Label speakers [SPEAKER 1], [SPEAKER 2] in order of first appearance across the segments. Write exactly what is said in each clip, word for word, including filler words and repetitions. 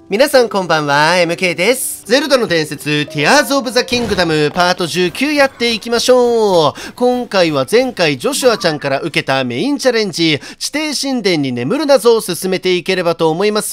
[SPEAKER 1] 皆さんこんばんは、エムケー です。ゼルダの伝説、ティアーズ・オブ・ザ・キングダムパートじゅうきゅうやっていきましょう。今回は前回ジョシュアちゃんから受けたメインチャレンジ、地底神殿に眠る謎を進めていければと思います。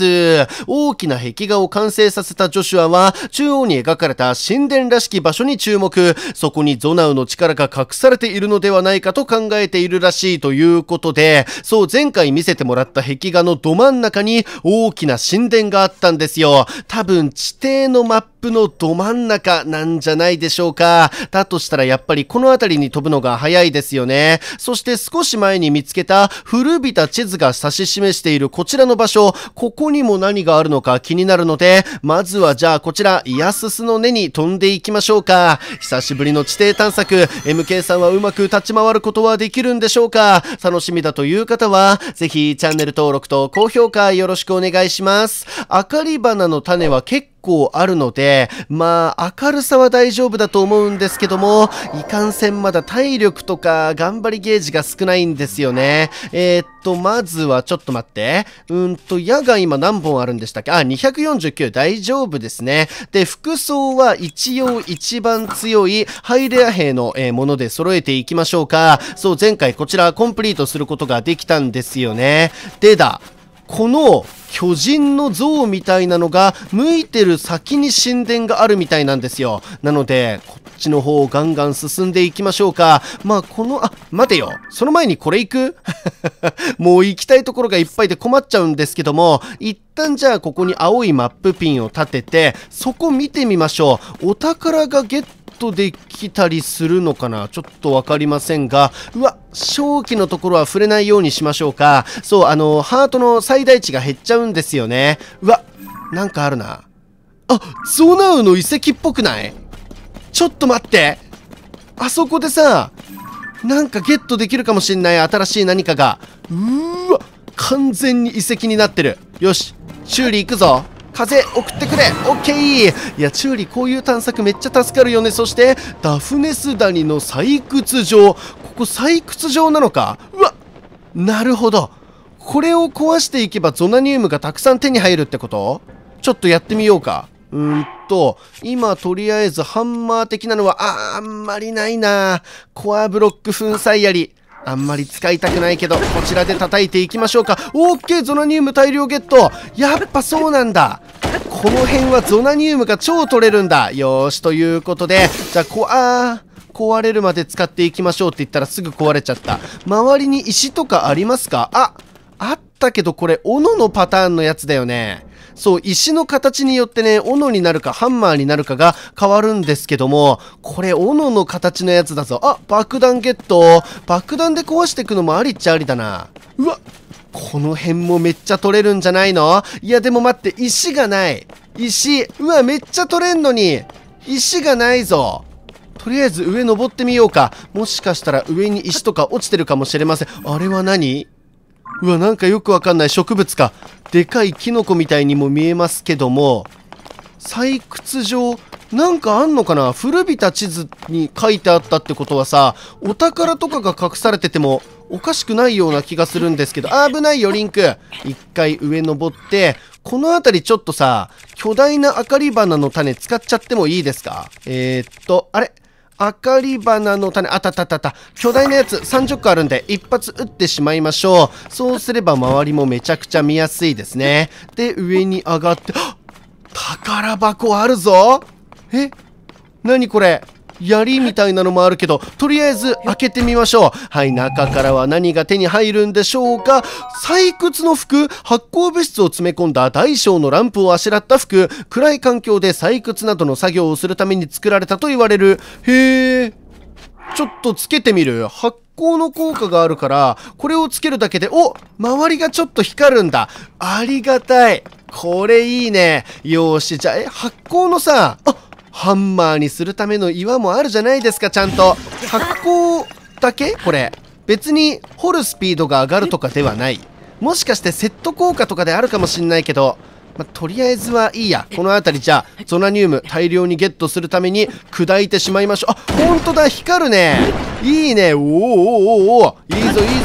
[SPEAKER 1] 大きな壁画を完成させたジョシュアは、中央に描かれた神殿らしき場所に注目。そこにゾナウの力が隠されているのではないかと考えているらしいということで、そう前回見せてもらった壁画のど真ん中に大きな神殿があったんです。多分地底のマップのど真ん中なんじゃないでしょうか。だとしたらやっぱりこの辺りに飛ぶのが早いですよね。そして少し前に見つけた古びた地図が指し示しているこちらの場所、ここにも何があるのか気になるので、まずはじゃあこちらイヤススの根に飛んでいきましょうか。久しぶりの地底探索、 エムケー さんはうまく立ち回ることはできるんでしょうか。楽しみだという方はぜひチャンネル登録と高評価よろしくお願いします。明かり花の種は結構あるので、まあ明るさは大丈夫だと思うんですけども、いかんせんまだ体力とか頑張りゲージが少ないんですよね。えー、っとまずはちょっと待って、うんと矢が今何本あるんでしたっけ。あ、にひゃくよんじゅうきゅう、大丈夫ですね。で服装は一応一番強いハイレア兵の、えー、もので揃えていきましょうか。そう前回こちらコンプリートすることができたんですよね。でだこの巨人の像みたいなのが向いてる先に神殿があるみたいなんですよ。なのでこっちの方をガンガン進んでいきましょうか。まあこのあ待てよ、その前にこれ行くもう行きたいところがいっぱいで困っちゃうんですけども、一旦じゃあここに青いマップピンを立ててそこ見てみましょう。お宝がゲットできたりするのかな、ちょっと分かりませんが、うわ正気のところは触れないようにしましょうか。そうあのハートの最大値が減っちゃうんですよね。うわなんかあるなあ。ゾナウの遺跡っぽくない？ちょっと待って、あそこでさなんかゲットできるかもしんない新しい何かが。うーわ完全に遺跡になってる。よし修理行くぞ。風送ってくれ。オッケー。いやチューリこういう探索めっちゃ助かるよね。そしてダフネス谷の採掘場、ここ採掘場なのか。うわなるほど、これを壊していけばゾナニウムがたくさん手に入るってこと。ちょっとやってみようか。うーんと今とりあえずハンマー的なのは あ, あんまりないな。コアブロック粉砕槍あんまり使いたくないけど、こちらで叩いていきましょうか。オーケーゾナニウム大量ゲット。やっぱそうなんだ、この辺はゾナニウムが超取れるんだ。よーしということでじゃあこあー壊れるまで使っていきましょうって言ったらすぐ壊れちゃった。周りに石とかありますか。ああったけどこれ斧のパターンのやつだよね。そう石の形によってね斧になるかハンマーになるかが変わるんですけども、これ斧の形のやつだぞ。あ爆弾ゲット。爆弾で壊していくのもありっちゃありだな。うわこの辺もめっちゃ取れるんじゃないの。いやでも待って石がない。石うわめっちゃ取れんのに石がないぞ。とりあえず上登ってみようか。もしかしたら上に石とか落ちてるかもしれません。あれは何。うわなんかよくわかんない植物か。でかいキノコみたいにも見えますけども、採掘場なんかあんのかな。古びた地図に書いてあったってことはさお宝とかが隠されててもおかしくないような気がするんですけど、危ないよリンク。一回上登ってこの辺りちょっとさ巨大な明かり花の種使っちゃってもいいですか。えー、っとあれ明かり花の種、あたたたた巨大なやつさんじゅっこあるんで一発撃ってしまいましょう。そうすれば周りもめちゃくちゃ見やすいですね。で上に上がって、宝箱あるぞ。え何これ、槍みたいなのもあるけどとりあえず開けてみましょう。はい中からは何が手に入るんでしょうか。採掘の服、発光物質を詰め込んだ大小のランプをあしらった服、暗い環境で採掘などの作業をするために作られたと言われる。へえちょっとつけてみる。発光の効果があるからこれをつけるだけでお周りがちょっと光るんだ。ありがたい、これいいね。よーしじゃあえ発光のさあハンマーにするための岩もあるじゃないですか。ちゃんと発光だけこれ別に掘るスピードが上がるとかではない。もしかしてセット効果とかであるかもしんないけど、まあ、とりあえずはいいや。この辺りじゃあゾナニウム大量にゲットするために砕いてしまいましょう。あ、ほんとだ、光るね。いいね。おーおーおーおー、いいぞいいぞ。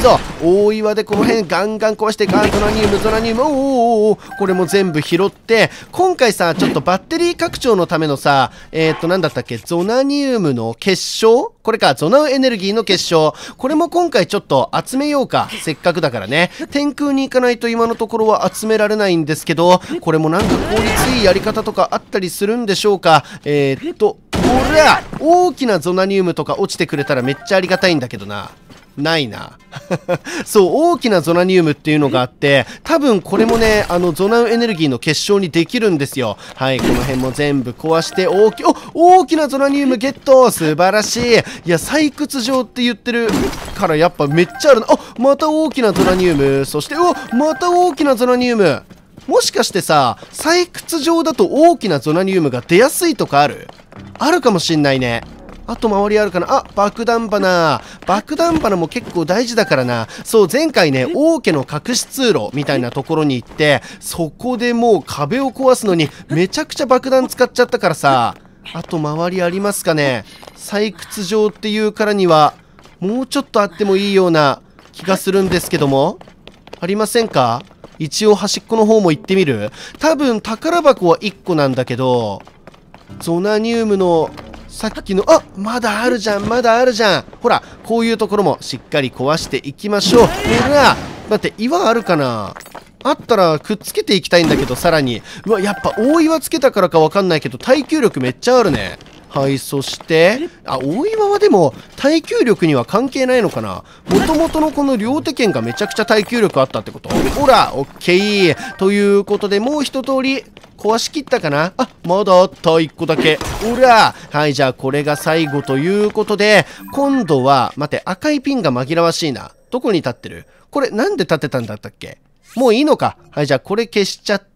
[SPEAKER 1] 大岩でこの辺ガンガン壊して、ガンゾナニウム、ゾナニウム、おーおーおー、これも全部拾って、今回さ、ちょっとバッテリー拡張のためのさ、えーっと、なんだったっけ、ゾナニウムの結晶これか、ゾナウエネルギーの結晶。これも今回ちょっと集めようか。せっかくだからね。天空に行かないと今のところは集められないんですけど、これもなんか効率いいやり方とかあったりするんでしょうか。えーっと、これは大きなゾナニウムとか落ちてくれたらめっちゃありがたいんだけどな。ないな。そう、大きなゾナニウムっていうのがあって、多分これもね、あの、ゾナウエネルギーの結晶にできるんですよ。はい、この辺も全部壊して、大き、お、大きなゾナニウムゲット素晴らしい。いや、採掘場って言ってるからやっぱめっちゃあるな。あ、また大きなゾナニウム。そして、うわ、また大きなゾナニウム。もしかしてさ、採掘場だと大きなゾナニウムが出やすいとかある？あるかもしんないね。あと周りあるかなあ、爆弾花。爆弾花も結構大事だからな。そう、前回ね、王家の隠し通路みたいなところに行って、そこでもう壁を壊すのにめちゃくちゃ爆弾使っちゃったからさ。あと周りありますかね。採掘場っていうからには、もうちょっとあってもいいような気がするんですけども。ありませんか？一応端っこの方も行ってみる？多分宝箱はいっこなんだけど、ゾナニウムのさっきの、あ、まだあるじゃん、まだあるじゃん。ほら、こういうところもしっかり壊していきましょう。ほら、待って、岩あるかな？あったらくっつけていきたいんだけど、さらに。うわ、やっぱ大岩つけたからかわかんないけど、耐久力めっちゃあるね。はい、そして、あ、大岩はでも、耐久力には関係ないのかな？もともとのこの両手剣がめちゃくちゃ耐久力あったってこと？ほら、オッケー。ということで、もう一通り、壊しきったかなあ、まだあったいっこだけ。ほらはい、じゃあこれが最後ということで、今度は、待って、赤いピンが紛らわしいな。どこに立ってる？これなんで立てたんだったっけ？もういいのか。はい、じゃあこれ消しちゃって、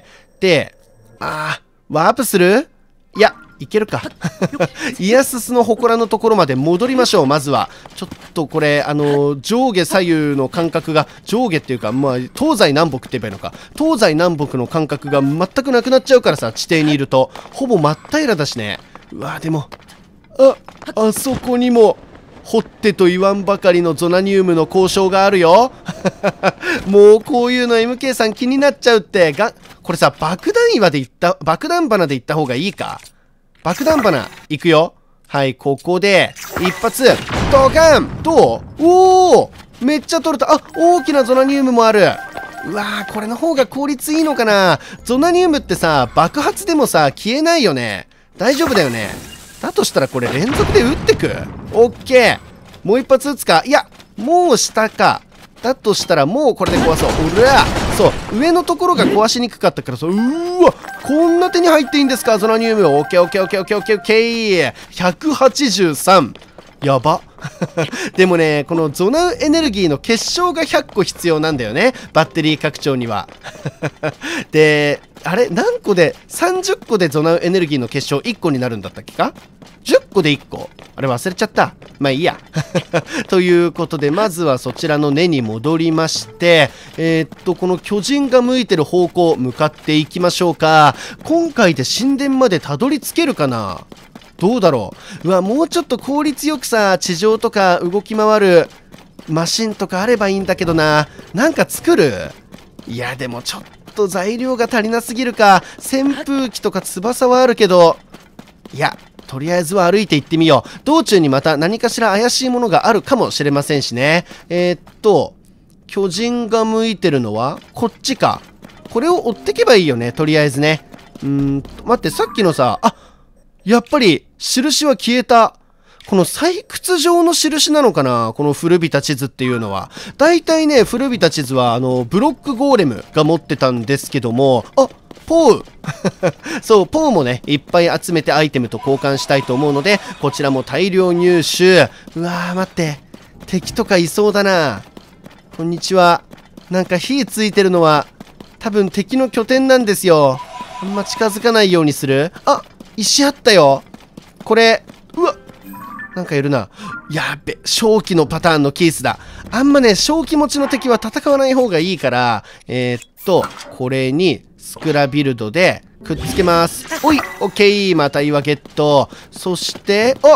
[SPEAKER 1] で、あー、ワープする？いや、いけるか。イヤススの祠のところまで戻りましょう、まずは。ちょっとこれ、あのー、上下左右の間隔が、上下っていうか、まあ、東西南北って言えばいいのか。東西南北の間隔が全くなくなっちゃうからさ、地底にいると。ほぼ真っ平らだしね。うわ、でも、あ、あそこにも、掘ってと言わんばかりのゾナニウムの交渉があるよ。もうこういうの エムケー さん気になっちゃうって。が、これさ、爆弾岩で行った、爆弾花で行った方がいいか？爆弾花、いくよ。はい、ここで、一発、ドカン！どう？おー！めっちゃ取れた。あ、大きなゾナニウムもある。うわー、これの方が効率いいのかな？ゾナニウムってさ、爆発でもさ、消えないよね。大丈夫だよね。だとしたらこれ連続で撃ってく？オッケー。もう一発撃つか？いや、もう下か。だとしたらもうこれで壊そう。うら！そう、上のところが壊しにくかったからさ、うーわ！こんな手に入っていいんですか、ゾナニウム。オッケーオッケーオッケーオッケーオッケーオッケー。ひゃくはちじゅうさん。やば。でもね、このゾナウエネルギーの結晶がひゃっこ必要なんだよね。バッテリー拡張には。で、あれ何個で、さんじゅっこでゾナウエネルギーの結晶いっこになるんだったっけか？ じゅっ 個でいっこ。あれ忘れちゃった。まあいいや。ということで、まずはそちらの根に戻りまして、えー、っと、この巨人が向いてる方向、向かっていきましょうか。今回で神殿までたどり着けるかな？どうだろう。うわ、もうちょっと効率よくさ、地上とか動き回るマシンとかあればいいんだけどな。なんか作る？いや、でもちょっと材料が足りなすぎるか。扇風機とか翼はあるけど、いや、とりあえずは歩いて行ってみよう。道中にまた何かしら怪しいものがあるかもしれませんしね。えー、っと、巨人が向いてるのはこっちか。これを追ってけばいいよね、とりあえずね。うーんと、待って、さっきのさ、あ、やっぱり、印は消えた。この採掘場の印なのかな？この古びた地図っていうのは。だいたいね、古びた地図は、あの、ブロックゴーレムが持ってたんですけども、あ、ポーそう、ポーもね、いっぱい集めてアイテムと交換したいと思うので、こちらも大量入手。うわー、待って。敵とかいそうだな。こんにちは。なんか火ついてるのは、多分敵の拠点なんですよ。あんま近づかないようにする。あ、石あったよ。これ、うわ、なんかいるな。やべ、正気のパターンのキースだ。あんまね、正気持ちの敵は戦わない方がいいから、えー、っと、これに、スクラビルドで、くっつけます。おい、オッケー、また岩ゲット。そして、あ、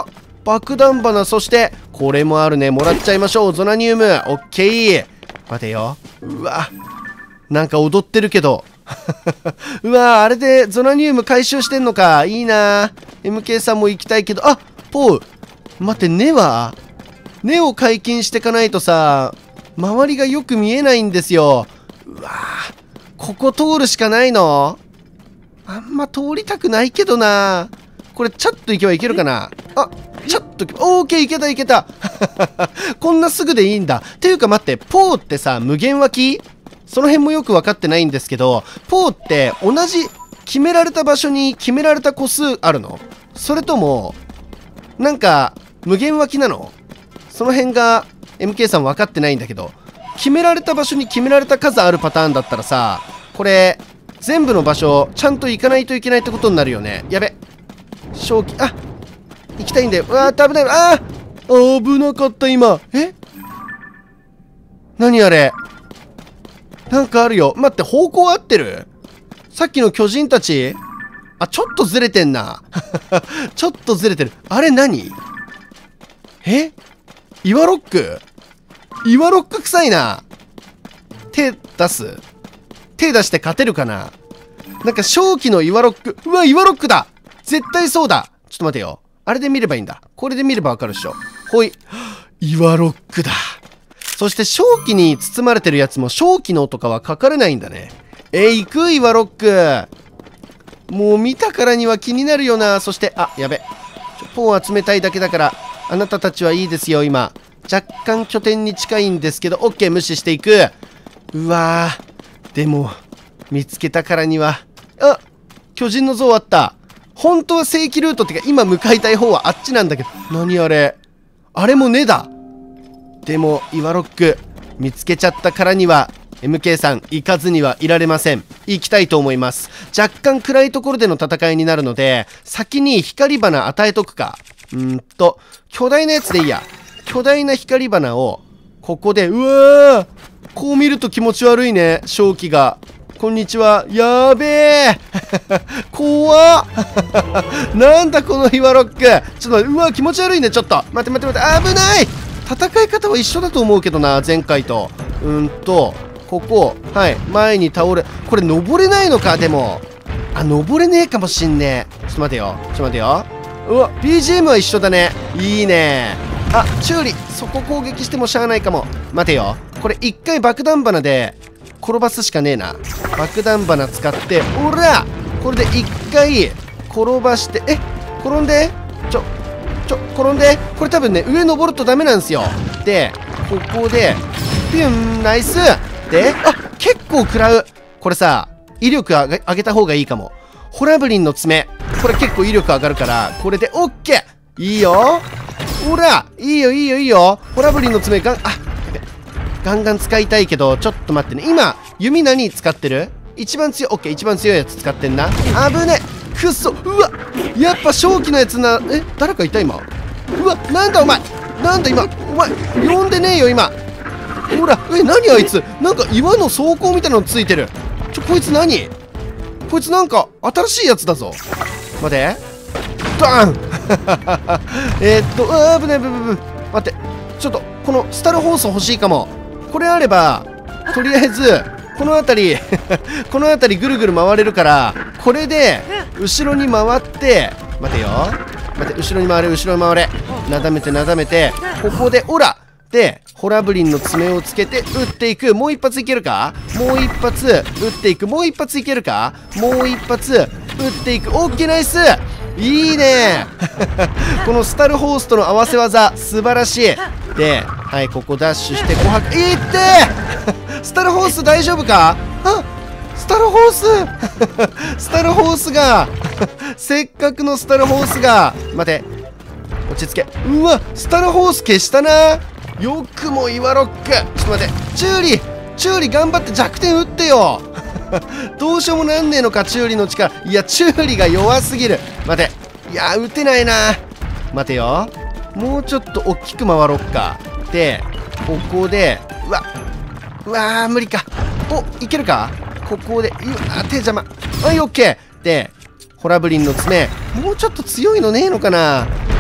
[SPEAKER 1] 爆弾花、そしてこれもあるね。もらっちゃいましょう。ゾナニウム。オッケー。待てよ。うわ、なんか踊ってるけどうわ、あれでゾナニウム回収してんのか。いいな。 エムケー さんも行きたいけど、あ、ポウ、待って、根は根を解禁してかないとさ、周りがよく見えないんですよ。うわ、ここ通るしかないの？あんま通りたくないけどな。これチャッと行けばいけるかな。あ、チャッと行けば、オーケー、いけたいけたこんなすぐでいいんだ。っていうか待って、ポーってさ、無限湧き？その辺もよく分かってないんですけど、ポーって同じ決められた場所に決められた個数あるの？それともなんか無限湧きなの？その辺が エムケー さん分かってないんだけど、決められた場所に決められた数あるパターンだったらさ、これ全部の場所ちゃんと行かないといけないってことになるよね。やべ、正気、あ、行きたいんだよ。うわー、危ない。あー、危なかった今。え、何あれ、なんかあるよ。待って、方向合ってる？さっきの巨人たち、あ、ちょっとずれてんなちょっとずれてる。あれ何？え、岩ロック？岩ロック臭いな。手出す？手出して勝てるかな。なんか正気の岩ロック。うわ、岩ロックだ。絶対そうだ。ちょっと待てよ。あれで見ればいいんだ。これで見ればわかるでしょ。ほい。岩ロックだ。そして正気に包まれてるやつも正気のとかは書かれないんだね。えー、行く岩ロック。もう見たからには気になるよな。そして、あ、やべ。ポン集めたいだけだから、あなたたちはいいですよ、今。若干拠点に近いんですけど、オッケー、無視していく。うわー。でも、見つけたからには。あ、巨人の像あった。本当は正規ルートってか、今向かいたい方はあっちなんだけど。何あれ。あれも根だ。でも、岩ロック、見つけちゃったからには、エムケー さん、行かずにはいられません。行きたいと思います。若干暗いところでの戦いになるので、先に光花与えとくか。うーんと、巨大なやつでいいや。巨大な光花を、ここで、うわー、こう見ると気持ち悪いね、正気が。こんにちは。やーべえ怖っなんだこの岩ロック。ちょっと待って、うわ、気持ち悪いね、ちょっと。待って待って待って、危ない。戦い方は一緒だと思うけどな、前回と。うーんと、ここ、はい、前に倒れ、これ登れないのか、でも。あ、登れねえかもしんねえ。ちょっと待てよ、ちょっと待てよ。うわ、ビージーエム は一緒だね。いいね。あ、チューリ、そこ攻撃してもしゃあないかも。待てよ。これ一回爆弾花で転ばすしかねえな。爆弾花使って、おらこれで一回転ばして、え、転んでちょ、ちょ、転んでこれ多分ね、上登るとダメなんですよ。で、ここで、ピュン、ナイスで、あ、結構食らう。これさ、威力上げ、上げた方がいいかも。ホラブリンの爪。これ結構威力上がるから、これでオッケー。いいよ。ほら、いいよいいよいいよ。ホラブリンの爪ガン、あ、ガンガン使いたいけど、ちょっと待ってね。今、弓何使ってる？一番強い、オッケー、一番強いやつ使ってんな。危ね。くっそ。うわ、やっぱ正気のやつな、え、誰かいた今。うわ、なんだお前。なんだ今。お前、呼んでねえよ今。ほら、え、何あいつ。なんか岩の装甲みたいなのついてる。ちょ、こいつ何？こいつなんか新しいやつだぞ。待て。ダーンえっと、あー、危ない危ない危ない。待って。ちょっと、このスタルホース欲しいかも。これあれば、とりあえず、この辺り、この辺りぐるぐる回れるから、これで、後ろに回って、待てよ。待って、後ろに回れ、後ろに回れ。なだめてなだめて、ここで、オラで、ホラブリンの爪をつけて撃っていく。もう一発いけるか？もう一発撃っていく。もう一発いけるか？もう一発撃っていく。オッケー、ナイス。いいねこのスタルホースとの合わせ技素晴らしい。で、はい、ここダッシュして琥珀いってスタルホース大丈夫か？あ、スタルホーススタルホースがせっかくのスタルホースが、待て、落ち着け。うわ、スタルホース消したな。よくも岩ロック。ちょっと待って、チューリチューリ頑張って弱点打ってよどうしようもなんねえのか、チューリの力。いや、チューリが弱すぎる。待て、いや、打てないな。待てよ、もうちょっと大きく回ろっか。で、ここで、うわうわー、無理か。お、いけるか。ここで、うわ、手邪魔。はい、オッケー。で、ホラブリンの爪、もうちょっと強いのねえのかな。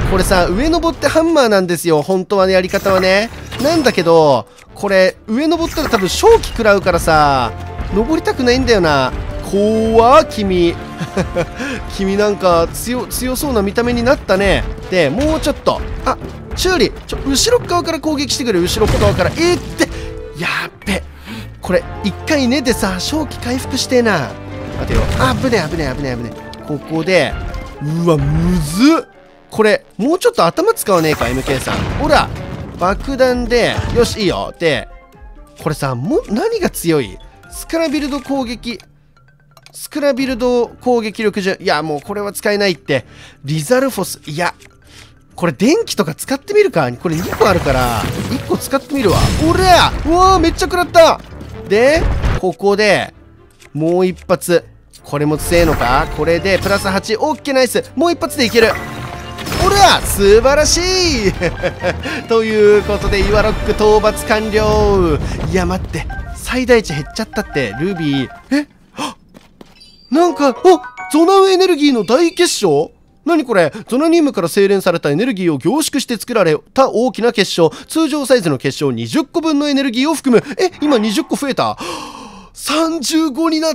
[SPEAKER 1] これさ、上登ってハンマーなんですよ、本当はね、やり方はね。なんだけど、これ、上登ったら多分正気食らうからさ、登りたくないんだよな。怖っ、君。君なんか強、強そうな見た目になったね。で、もうちょっと。あ、チューリ、ちょ、後ろ側から攻撃してくる、後ろ側から。えー、って、やっべ。これ、一回ねでさ、正気回復してえな。待てよ。あ、危ねえ、危ねえ、危ねえ、危ねえ。ここで、うわ、むずっ。これ、もうちょっと頭使わねえか、エムケー さん。ほら、爆弾で、よし、いいよ。で、これさ、も、何が強い？スクラビルド攻撃。スクラビルド攻撃力じゅう。いや、もうこれは使えないって。リザルフォス。いや、これ電気とか使ってみるか。これにこあるから、いっこ使ってみるわ。おら！うわー、めっちゃ食らった。で、ここで、もう一発。これも強えのか。これで、プラスはち。オッケー、ナイス。もう一発でいける。おら！素晴らしいということで、岩ロック討伐完了。いや、待って。最大値減っちゃったって、ルビー。え？なんか、お！ゾナウエネルギーの大結晶？何これ？ゾナニウムから精錬されたエネルギーを凝縮して作られた大きな結晶。通常サイズの結晶にじゅっこぶんのエネルギーを含む。え、今にじゅっこ増えた。さんじゅうごになった。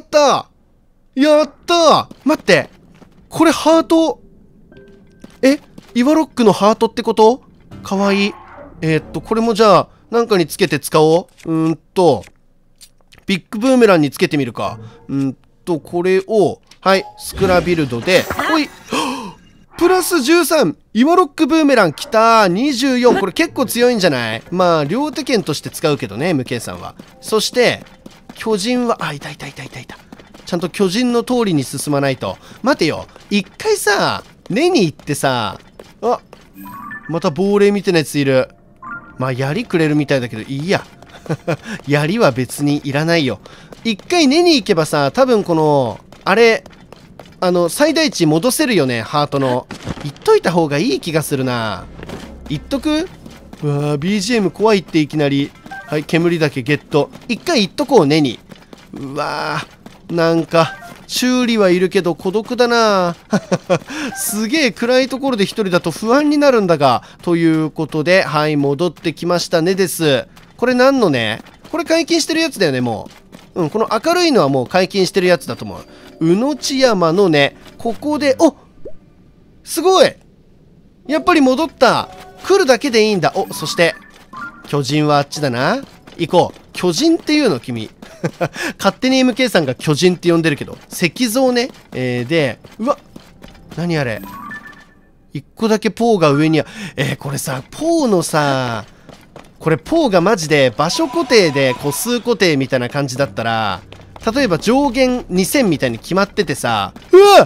[SPEAKER 1] やったー。待って。これハート。え、岩ロックのハートってこと？かわいい。えー、っと、これもじゃあ、なんかにつけて使おう。うーんと、ビッグブーメランにつけてみるか。うーんと、これを、はい、スクラビルドで、ほい。プラスじゅうさん！岩ロックブーメランきたー！にじゅうよん！これ結構強いんじゃない？まあ、両手剣として使うけどね、ムケイさんは。そして、巨人は、あ、いたいたいたいたいた。ちゃんと巨人の通りに進まないと。待てよ。一回さ、根に行ってさ、あ、また亡霊みたいなやついる。まあ、槍くれるみたいだけど、いいや。槍は別にいらないよ。一回根に行けばさ、多分この、あれ、あの、最大値戻せるよね、ハートの。言っといた方がいい気がするな。言っとく？うわー、ビージーエム 怖いっていきなり。はい、煙だけゲット。一回言っとこう、根に。うわー、なんか、修理はいるけど孤独だな。すげえ暗いところで一人だと不安になるんだが。ということで、はい、戻ってきましたねです。これ何のね？これ解禁してるやつだよね、もう。うん、この明るいのはもう解禁してるやつだと思う。うのち山のね、ここで、お！すごい！やっぱり戻った。来るだけでいいんだ。お、そして、巨人はあっちだな。行こう。巨人っていうの君。勝手に エムケー さんが巨人って呼んでるけど。石像ね。えー、で、うわ！何あれ。一個だけポーが上には、えー、これさ、ポーのさ、これポーがマジで場所固定で個数固定みたいな感じだったら、例えば上限にせんみたいに決まっててさ、うわ！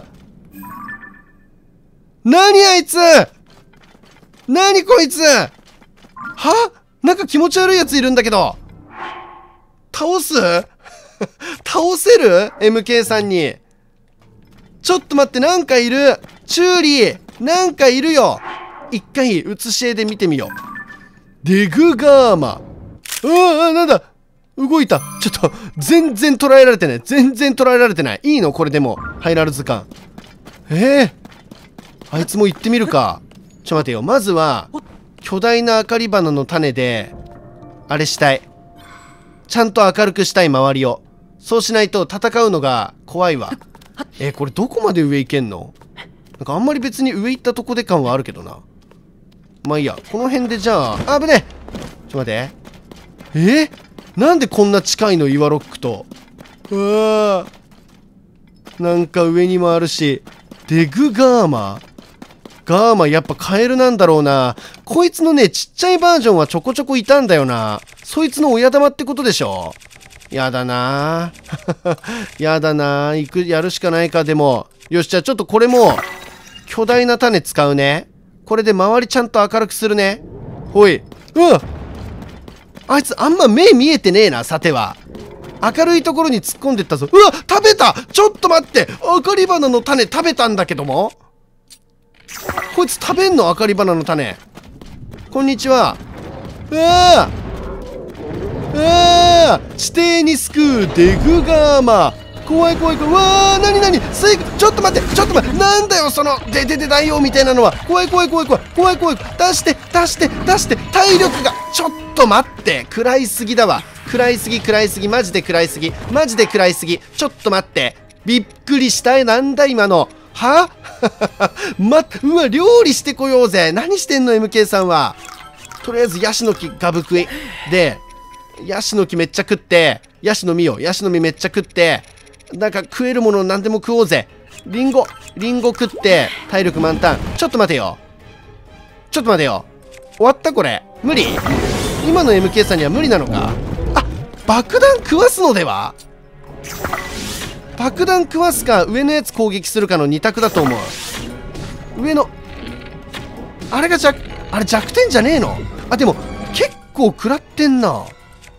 [SPEAKER 1] 何あいつ！何こいつ！は？なんか気持ち悪いやついるんだけど。倒す？倒せる？ エムケー さんに。ちょっと待って、なんかいる。チューリー、なんかいるよ。一回、映し絵で見てみよう。デグガーマ。うわ、なんだ。動いた。ちょっと、全然捉えられてない。全然捉えられてない。いいのこれでも。ハイラル図鑑。ええー、あいつも行ってみるか。ちょ、待てよ。まずは、巨大な明かり花の種で、あれしたい。ちゃんと明るくしたい、周りを。そうしないと戦うのが怖いわ。えー、これどこまで上行けんの？なんかあんまり別に上行ったとこで感はあるけどな。まあいいや。この辺でじゃあ、あぶねえ！ちょ、待って。えー、なんでこんな近いの岩ロックと。うわー。なんか上にもあるし。デグガーマガーマやっぱカエルなんだろうな。こいつのね、ちっちゃいバージョンはちょこちょこいたんだよな。そいつの親玉ってことでしょ。やだなー。やだなー。行く、やるしかないか、でも。よし、じゃあちょっとこれも、巨大な種使うね。これで周りちゃんと明るくするね。ほい。うん。あいつあんま目見えてねえな、さては。明るいところに突っ込んでったぞ。うわ、食べた！ちょっと待って！明かり花の種食べたんだけども？こいつ食べんの？明かり花の種。こんにちは。うわーうわー地底に救うデグガーマ。怖い怖い怖い。うわーなになにスイちょっと待ってちょっと待と待って、なんだよそのででで大王みたいなのは。怖い怖い怖い怖い怖い怖い。出して出して出して。体力がちょっと待って、食らいすぎだわ。食らいすぎ食らいすぎ、マジで食らいすぎ、マジで食らいすぎ。ちょっと待って、びっくりした。なんだ今のはま、うわ、料理してこようぜ。何してんの エムケー さんは。とりあえずヤシの木ガブ食いで、ヤシの木めっちゃ食って、ヤシの実をヤシの実めっちゃ食って、なんか食えるもの何でも食おうぜ。リンゴリンゴ食って体力満タン。ちょっと待てよちょっと待てよ終わったこれ。無理？今の エムケー さんには無理なのか。あ、爆弾食わすのでは。爆弾食わすか上のやつ攻撃するかの二択だと思う。上のあれが弱あれ弱点じゃねえの。あ、でも結構食らってんな。ん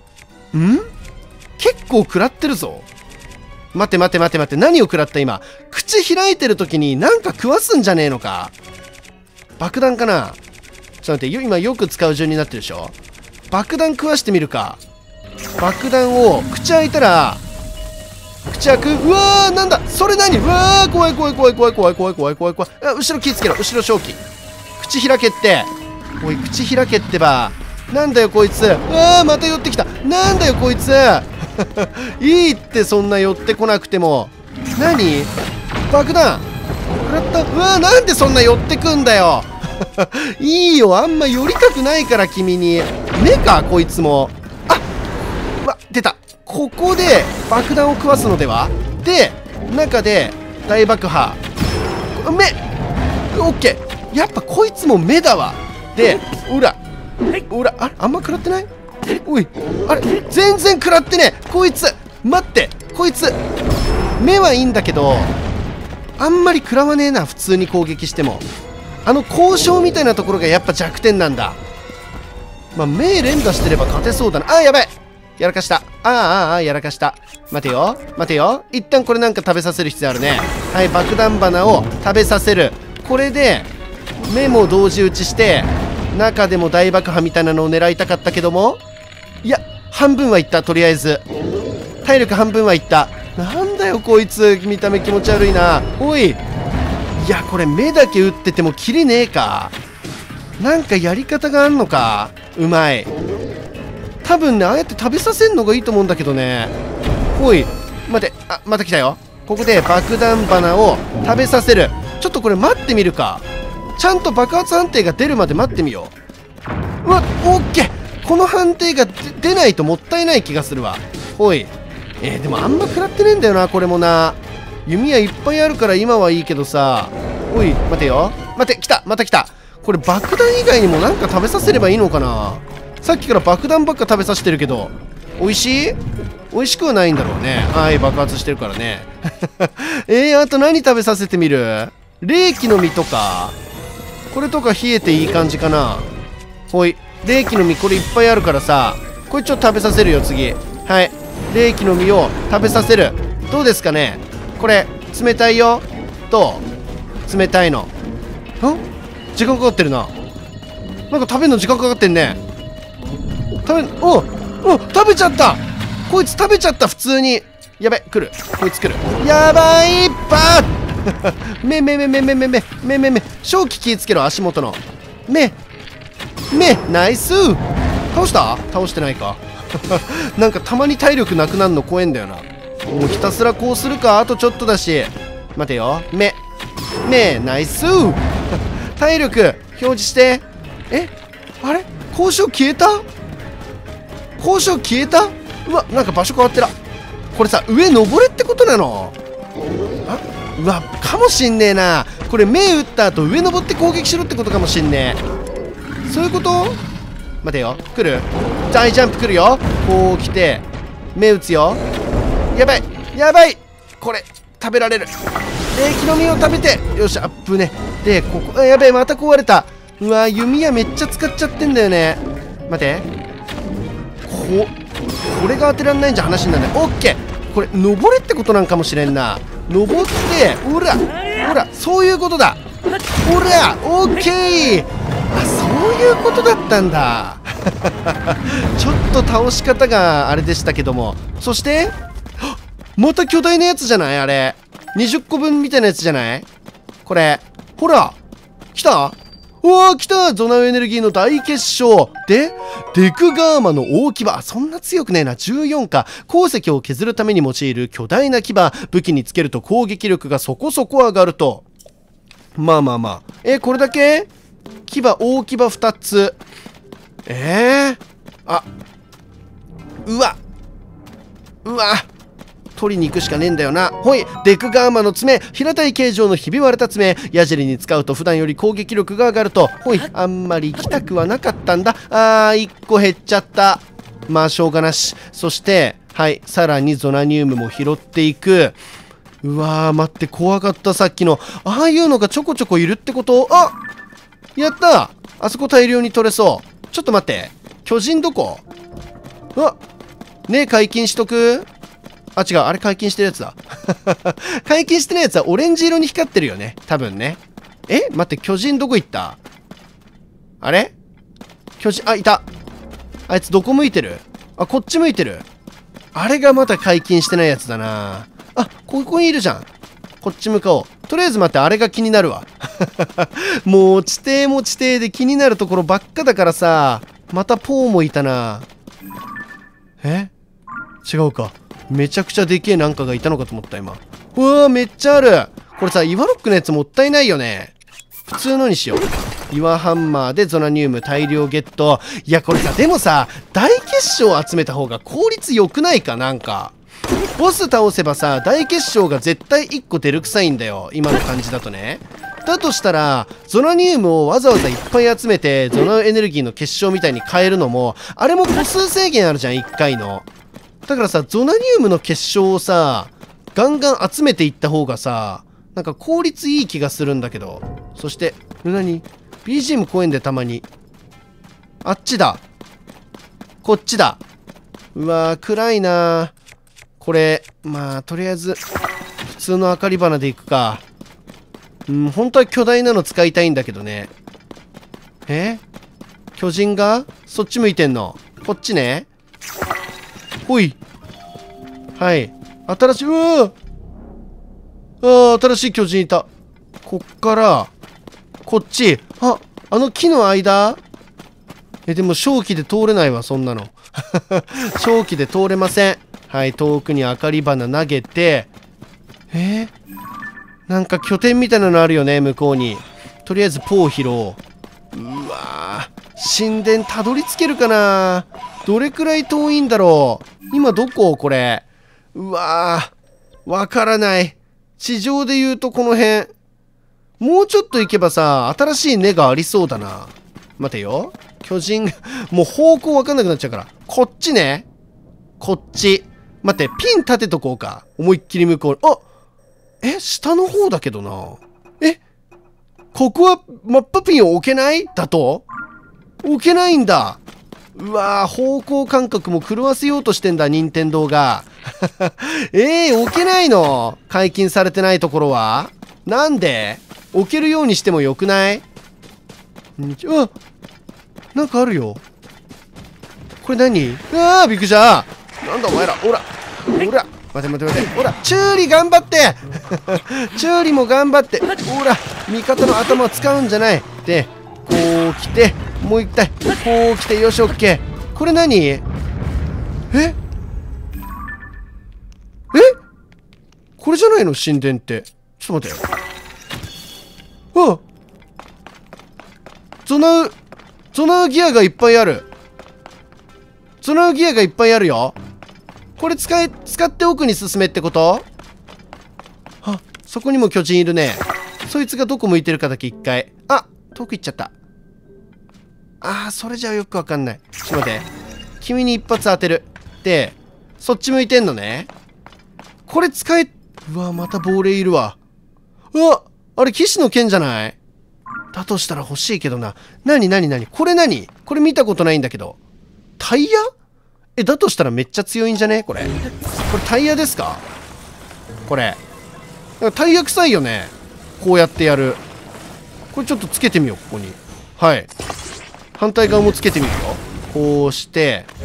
[SPEAKER 1] 結構食らってるぞ。待て待て待て待て、何を食らった今。口開いてる時になんか食わすんじゃねえのか。爆弾かな。ちょっと待って、今よく使う順になってるでしょ。爆弾食わしてみるか。爆弾を口開いたら口開く。うわー、なんだそれ。何。うわー、怖い怖い怖い怖い怖い怖い怖い怖い怖い。あ、後ろ気ぃつけろ。後ろ正気。口開けって。おい、口開けってば。なんだよこいつ。うわー、また寄ってきた。なんだよこいついいってそんな寄ってこなくても。何爆弾食らった。うわー、なんでそんな寄ってくんだよいいよ、あんま寄りたくないから君に。目かこいつも。あ、うわ、出た。ここで爆弾を食わすのでは。で中で大爆破。目オッケー。やっぱこいつも目だわ。で裏裏あれ、あんま食らってない。おい、あれ全然食らってねえこいつ。待って、こいつ目はいいんだけどあんまり食らわねえな。普通に攻撃してもあの交渉みたいなところがやっぱ弱点なんだ。まあ目連打してれば勝てそうだな。あー、やばい、やらかした。あーあーあーやらかした。待てよ待てよ、一旦これなんか食べさせる必要あるね。はい、爆弾花を食べさせる。これで目も同時打ちして中でも大爆破みたいなのを狙いたかったけども、いや半分はいった。とりあえず体力半分はいった。なんだよこいつ、見た目気持ち悪いな。おい、いやこれ目だけ打っててもキリねえか。なんかやり方があんのか。うまい。多分ね、ああやって食べさせんのがいいと思うんだけどね。おい待て、あ、また来たよ。ここで爆弾花を食べさせる。ちょっとこれ待ってみるか。ちゃんと爆発判定が出るまで待ってみよう。うわ、オッケー。この判定が出ないともったいない気がするわ。ほい、えー、でもあんま食らってねえんだよなこれもな。弓矢いっぱいあるから今はいいけどさ。おい待てよ待て、来た、また来た。これ爆弾以外にもなんか食べさせればいいのかな。さっきから爆弾ばっか食べさせてるけど美味しい美味しくはないんだろうね。はい、爆発してるからねえー、あと何食べさせてみる。冷気の実とかこれとか冷えていい感じかな。ほい、冷気の実これいっぱいあるからさ、これちょっと食べさせるよ次。はい、冷気の実を食べさせる。どうですかねこれ。冷たいよ。どう？冷たいの。ん？時間かかってるな。なんか食べるの時間かかってんね。食べ、おお食べちゃった。こいつ食べちゃった。普通に。やべ、来る。こいつ来る。やばい。バー目目目目目目目目目目正気気ぃつけろ。足元の目目。ナイス。倒した？倒してないかなんかたまに体力なくなるの怖えんだよな。もうひたすらこうするか。あとちょっとだし。待てよ。目目ナイス体力表示して。え、あれ交渉消えた。交渉消えた。うわ、なんか場所変わってら。これさ、上登れってことなの。あ、うわ、かもしんねえな。これ目打った後上登って攻撃しろってことかもしんねえ。そういうこと。待てよ、来る。大ジャンプ来るよ。こう来て目打つよ。やばいやばい。これ食べられる。冷気の実を食べて。よし、アップね。でここ、あ、やべえ、また壊れた。うわ、弓矢めっちゃ使っちゃってんだよね。待て、ここれが当てらんないんじゃ話にならない。オッケー。これ登れってことなんかもしれんな。登って、ほらほら、そういうことだ。ほら、オッケー。あ、そういうことだったんだちょっと倒し方があれでしたけども。そしてまた巨大なやつじゃないあれ。 にじゅっこぶんみたいなやつじゃない？これ。ほら来た？うわー来た！ゾナウエネルギーの大結晶で、デクガーマの大牙。あ、そんな強くねえな。じゅうよんか。鉱石を削るために用いる巨大な牙。武器につけると攻撃力がそこそこ上がると。まあまあまあ。え、これだけ？牙、大牙ふたつ。えー、あ、うわうわ取りに行くしかねえんだよな。ほい、デクガーマの爪、平たい形状のひび割れた爪、矢尻に使うと普段より攻撃力が上がると。ほい、あんまり行きたくはなかったんだ。あー、いっこ減っちゃった。まあしょうがなし。そしてはい、さらにゾナニウムも拾っていく。うわー、待って、怖かった。さっきのああいうのがちょこちょこいるってこと？あ、やった。あそこ大量に取れそう。ちょっと待って、巨人どこ？あ、ねえ、解禁しとく？あ、違う、あれ解禁してるやつだ。解禁してないやつはオレンジ色に光ってるよね。多分ね。え？待って、巨人どこ行った？あれ？巨人、あ、いた。あいつどこ向いてる？あ、こっち向いてる。あれがまた解禁してないやつだな。あ、ここにいるじゃん。こっち向かおう。とりあえず待って、あれが気になるわ。もう、地底も地底で気になるところばっかだからさ。またポーもいたな。え？違うか。めちゃくちゃでけえなんかがいたのかと思った、今。うわー、めっちゃある。これさ、岩ロックのやつもったいないよね。普通のにしよう。岩ハンマーでゾナニウム大量ゲット。いや、これさ、でもさ、大結晶を集めた方が効率良くないか？なんか。ボス倒せばさ、大結晶が絶対いっこ出る臭いんだよ。今の感じだとね。だとしたら、ゾナニウムをわざわざいっぱい集めて、ゾナエネルギーの結晶みたいに変えるのも、あれも個数制限あるじゃん、いっかいの。だからさ、ゾナニウムの結晶をさ、ガンガン集めていった方がさ、なんか効率いい気がするんだけど。そして、何？ ビージーエム 公園でたまに。あっちだ。こっちだ。うわー、暗いなー。これ、まあ、とりあえず、普通の明かり花でいくか。うん、本当は巨大なの使いたいんだけどね。え？巨人がそっち向いてんの？こっちね。ほい。はい。新しい、うわああ、新しい巨人いた。こっから、こっち。あ、あの木の間？え、でも正気で通れないわ、そんなの。正気で通れません。はい、遠くに明かり花投げて、えー、なんか拠点みたいなのあるよね、向こうに。とりあえずポー拾おう。うわー、神殿たどり着けるかな？どれくらい遠いんだろう？今どこ？これ。うわー、わからない。地上で言うとこの辺。もうちょっと行けばさ、新しい根がありそうだな。待てよ。巨人、もう方向わかんなくなっちゃうから。こっちね。こっち。待って、ピン立てとこうか。思いっきり向こう。あ、え、下の方だけどな。え、ここはマップピンを置けない？だと？置けないんだ。うわー、方向感覚も狂わせようとしてんだ、任天堂が。えー、置けないの？解禁されてないところは？なんで？置けるようにしてもよくない？うわ、なんかあるよ。これ何？うわー、びっくりした。なんだお前ら、ほら、ほら、待て待て待て、ほら、チューリ頑張ってチューリも頑張って、ほら、味方の頭を使うんじゃない。で、こう来て、もう一回、こう来て、よし、オッケー。これ何？え？え？これじゃないの？神殿って。ちょっと待って。あっ！ゾナウ、ゾナウギアがいっぱいある。ゾナウギアがいっぱいあるよ。これ使い、使って奥に進めってこと？あ、そこにも巨人いるね。そいつがどこ向いてるかだけ一回。あ、遠く行っちゃった。あー、それじゃあよくわかんない。ちょっと待って。君に一発当てる。で、そっち向いてんのね。これ使え、うわ、また亡霊いるわ。うわ、あれ騎士の剣じゃない？だとしたら欲しいけどな。なになになに？これ何？これ見たことないんだけど。タイヤ？え、だとしたらめっちゃ強いんじゃね？これ。これタイヤですか？これ。タイヤ臭いよね。こうやってやる。これちょっとつけてみよう、ここに。はい。反対側もつけてみるよ。こうして、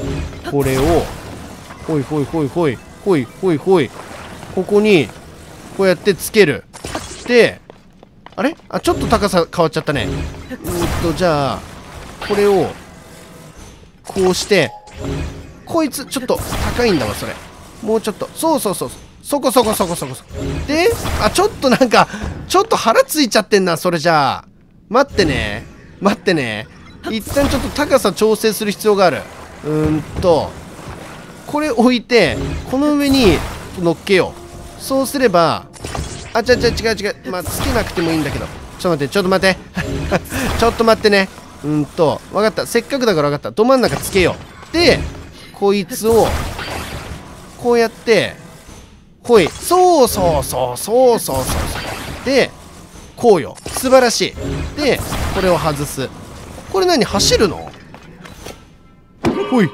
[SPEAKER 1] これを、ほいほいほいほい、ほいほいほい。ここに、 こうやってつける。で、あれあ、ちょっと高さ変わっちゃったね。うーんと、じゃあ、これを、こうして、こいつ、ちょっと高いんだわ、それ。もうちょっと。そうそうそう。そこそこそこそこそこ。で、あ、ちょっとなんか、ちょっと腹ついちゃってんな、それじゃあ。待ってね。待ってね。一旦ちょっと高さ調整する必要がある。うーんと、これ置いて、この上に乗っけよう。そうすれば、あ、ちゃちゃ違う違う。まあ、つけなくてもいいんだけど。ちょっと待って、ちょっと待って。ちょっと待ってね。うーんと、わかった。せっかくだからわかった。ど真ん中つけよう。で、こいつを、こうやって、ほい。そうそうそうそうそうそうそう。で、こうよ。素晴らしい。で、これを外す。これ何走るの？ほい。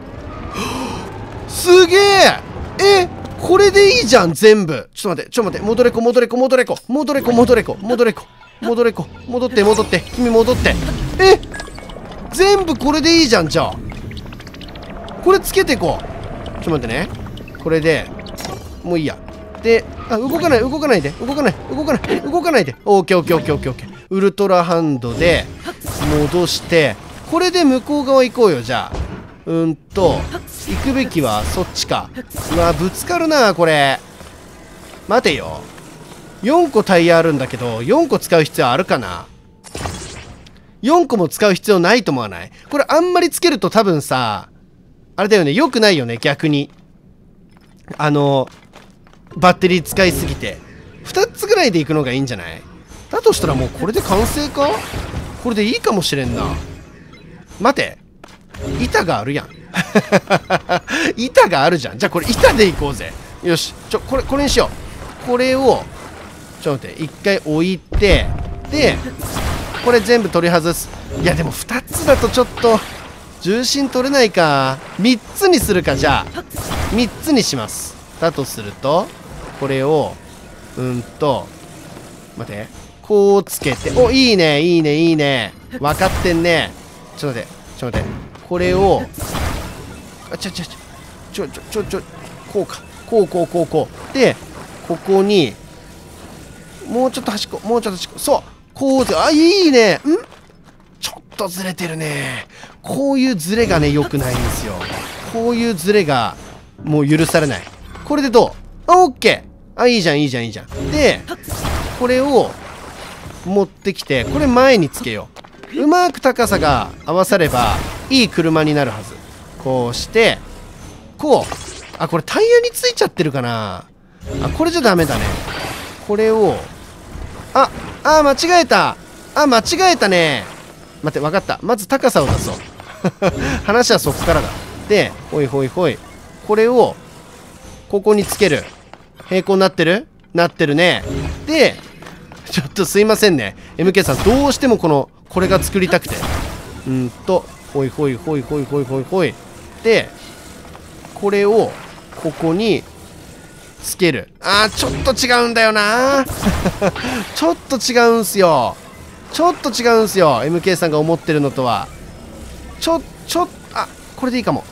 [SPEAKER 1] すげえ！え、これでいいじゃん、全部。ちょっと待って、ちょっと待って。戻れこ、戻れこ、戻れこ。戻れこ、戻れこ、戻れこ。戻れこ。戻って、戻って。君戻って。え、全部これでいいじゃん、じゃあ。これつけていこう。ちょっと待ってね。これで、もういいや。で、あ、動かない、動かないで。動かない、動かない、動かないで。オーケーオーケーオーケーオーケーオーケー。ウルトラハンドで、戻して、これで向こう側行こうよ、じゃあ。うーんと、行くべきはそっちか。うわ、ぶつかるな、これ。待てよ。よんこタイヤあるんだけど、よんこ使う必要あるかな？ よん 個も使う必要ないと思わない？これあんまりつけると多分さ、あれだよね、良くないよね、逆に。あの、バッテリー使いすぎて。ふたつぐらいでいくのがいいんじゃない？だとしたらもうこれで完成か？これでいいかもしれんな。待て。板があるやん。板があるじゃん。じゃあこれ板でいこうぜ。よし。ちょ、これ、これにしよう。これを、ちょっと待って、一回置いて、で、これ全部取り外す。いや、でもふたつだとちょっと、重心取れないか。みっつにするか、じゃあ。みっつにします。だとすると、これを、うんと、待って、こうつけて、お、いいね、いいね、いいね。分かってんね。ちょっと待って、ちょっと待って。これを、あ、ちょちょちょ、ちょちょちょちょ、こうか。こうこうこうこう。で、ここに、もうちょっと端っこ、もうちょっと端っこ。そう、こうず、あ、いいね。んちょっとずれてるね。こういうずれがね、良くないんですよ。こういうずれが、もう許されない。これでどう？あ、オッケー。あ、いいじゃん、いいじゃん、いいじゃん。で、これを、持ってきて、これ前につけよう。うまく高さが合わされば、いい車になるはず。こうして、こう。あ、これタイヤについちゃってるかな。あ、これじゃダメだね。これを、あ、あ、間違えた。あ、間違えたね。待って、わかった。まず高さを出そう。話はそこからだ。で、ほいほいほい。これを、ここにつける。平行になってる？なってるね。で、ちょっとすいませんね。エムケー さん、どうしてもこの、これが作りたくて。うんと、ほいほいほいほいほいほいほい。で、これを、ここに、つける。あー、ちょっと違うんだよなちょっと違うんすよ。ちょっと違うんすよ。エムケー さんが思ってるのとは。ちょ、ちょ、あ、これでいいかも。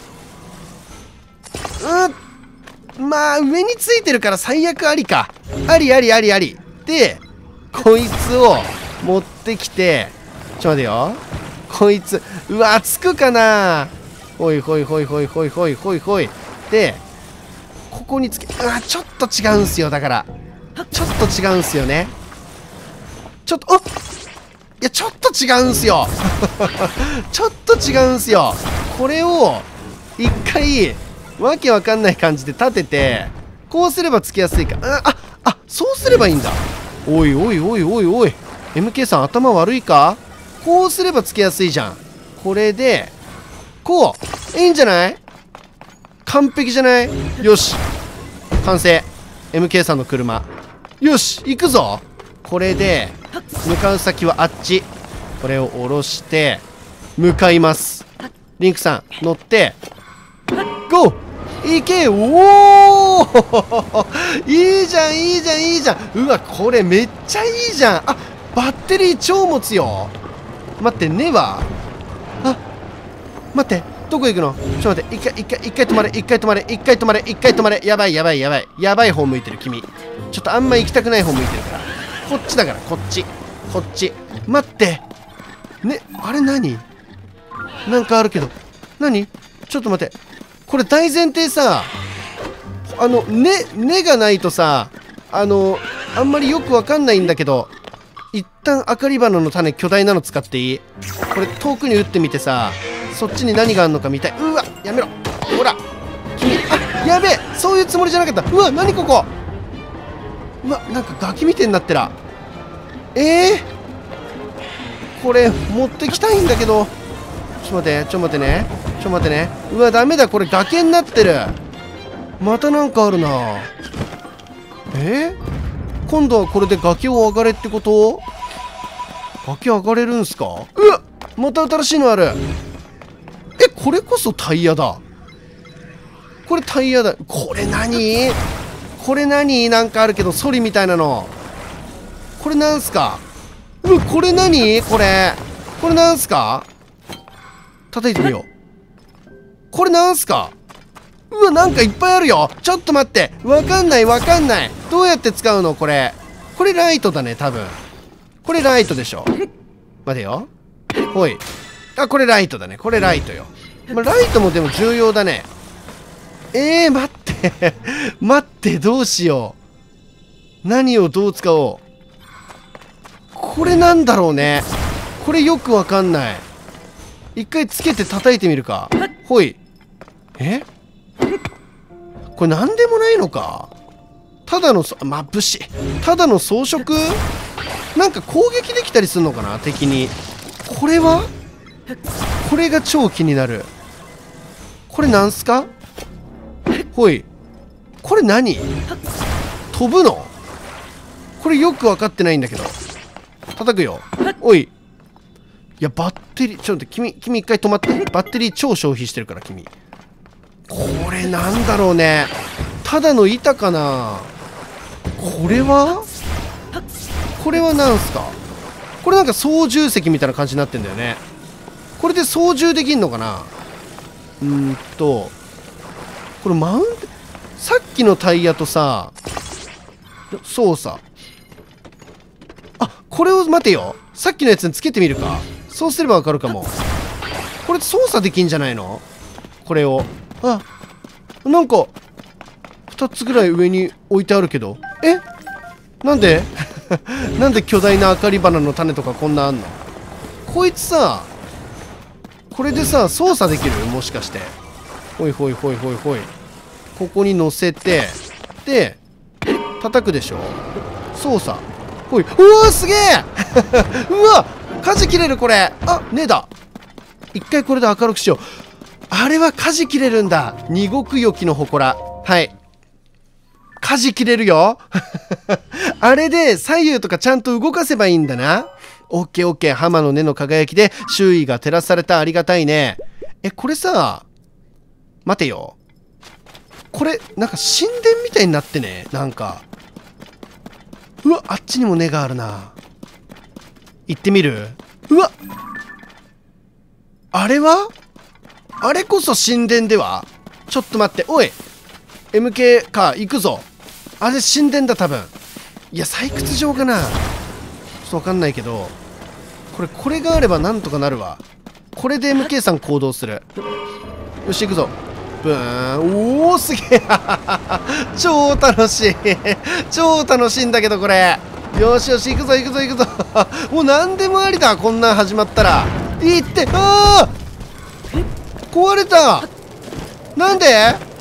[SPEAKER 1] うん。まあ、上についてるから最悪ありか。ありありありあり。で、こいつを持ってきて、ちょ、待てよ。こいつ、うわ、つくかな。ほいほいほいほいほいほいほいほい。で、ここにつけ、うわ、ちょっと違うんすよ。だから、ちょっと違うんすよね。ちょっと、おっ、いや、ちょっと違うんすよ。ちょっと違うんすよ。これを、一回、わけわかんない感じで立てて、こうすればつけやすいか。あ、あ、あ、そうすればいいんだ。おいおいおいおいおい。エムケー さん頭悪いか？こうすればつけやすいじゃん。これで、こう。いいんじゃない？完璧じゃない？よし。完成。エムケー さんの車。よし、行くぞ。これで、向かう先はあっち。これを下ろして、向かいます。リンクさん、乗って、ゴー！行け！おおいいじゃん、いいじゃん、いいじゃん。うわ、これめっちゃいいじゃん。あ、バッテリー超持つよ。待って、根はあ、待って。 どこ行くの？ちょっと待って。一回、一回、一回止まれ。一回止まれ。一回止まれ。一回止まれ。やばい、やばい、やばい。やばい方向いてる、君。ちょっとあんま行きたくない方向いてるから。こっちだから、こっち。こっち。待って。ね、あれ何？なんかあるけど。何？ちょっと待って。これ大前提さ、あの、根、根がないとさ、あの、あんまりよくわかんないんだけど、一旦アカリバナの種巨大なの使っていい？これ遠くに打ってみてさ、そっちに何があんのか見たい。うわ、やめろ。ほら。君、あ、やべえ。そういうつもりじゃなかった。うわ、何ここ。うわ、なんかガキみてえになってら。えー、これ、持ってきたいんだけど。ちょっと待って、ちょっと待ってね。ちょっと待ってね。うわ、ダメだ。これ崖になってる。またなんかあるな。えー、今度はこれで崖を上がれってこと？崖上がれるんすか？うわ、また新しいのある。え、これこそタイヤだ。これタイヤだ。これ何？これ何？なんかあるけど、ソリみたいなの。これなんすか？うわ、これ何？これ。これなんすか？叩いてみよう。これなんすか？うわ、なんかいっぱいあるよ。ちょっと待って。わかんない、わかんない。どうやって使うのこれ。これライトだね、多分。これライトでしょ。待てよ。ほい。あ、これライトだね。これライトよ。まあ、ライトもでも重要だね。えー、待って。待って、どうしよう。何をどう使おう。これなんだろうね。これよくわかんない。一回つけて叩いてみるか。ほい。え？これなんでもないのか。ただのそ、まぶしい。ただの装飾？なんか攻撃できたりするのかな、敵に。これは？これが超気になる。これなんすか？ほい。これ何？飛ぶの？これよく分かってないんだけど。叩くよ。おい。いや、バッテリー、ちょっと待って、君、君一回止まって。バッテリー超消費してるから、君。これなんだろうね。ただの板かな。これはこれはなんすか？これなんか操縦席みたいな感じになってんだよね。これで操縦できんのかな。うーんとこれマウント、さっきのタイヤとさ、操作、あ、これを待てよ。さっきのやつにつけてみるか。そうすればわかるかも。これ操作できんじゃないの？これを。あ、なんかふたつぐらい上に置いてあるけど。え、なんでなんで巨大なアカリバナの種とかこんなあんの？こいつさ、これでさ操作できる？もしかして。ほいほいほいほいほい。ここに乗せてで叩くでしょ。操作。ほい。うわー、すげえうわ、舵切れるこれ。あ、ねえだ。一回これで明るくしよう。あれは舵切れるんだ。二国よきの祠。はい。舵切れるよあれで左右とかちゃんと動かせばいいんだな。オッケーオッケー。浜の根の輝きで周囲が照らされた。ありがたいね。え、これさ、待てよ。これ、なんか神殿みたいになってね。なんか。うわ、あっちにも根があるな。行ってみる？うわ、あれはあれこそ神殿では？ちょっと待って。おい エムケー か、行くぞ。あれ神殿だ多分。いや、採掘場かな。ちょっとわかんないけど、これこれがあればなんとかなるわ。これで エムケー さん行動する。よし、行くぞ。ブーン。おお、すげえ超楽しい超楽しいんだけどこれ。よしよし、行くぞ行くぞ行くぞもう何でもありだ、こんなん始まったら。いって、ああ壊れた。なんで？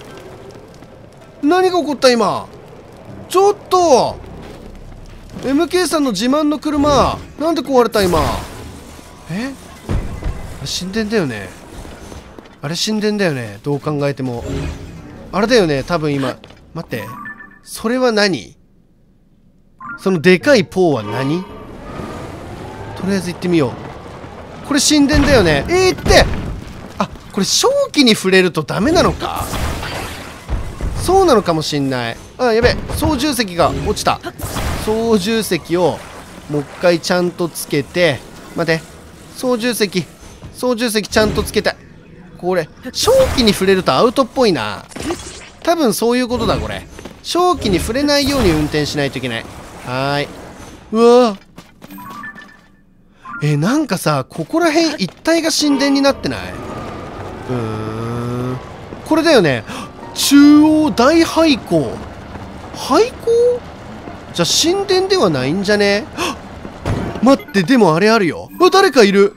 [SPEAKER 1] 何が起こった今。ちょっと エムケー さんの自慢の車なんで壊れた今。え、神殿だよね。あれ神殿だよね、どう考えても。あれだよね多分今。待って、それは何？そのでかいポーは何？とりあえず行ってみよう。これ神殿だよね。えー、って、あ、これ正気に触れるとダメなのか。そうなのかもしんない。あ、やべえ、操縦席が落ちた。操縦席をもう一回ちゃんとつけて。待て、操縦席操縦席ちゃんとつけたい。 これ、正気に触れるとアウトっぽいな。多分そういうことだ、これ。正気に触れないように運転しないといけない。はーい。うわー。え、なんかさ、ここら辺一帯が神殿になってない？うーん。これだよね。中央大廃校。廃校？じゃあ神殿ではないんじゃね？待って、でもあれあるよ。あ、誰かいる。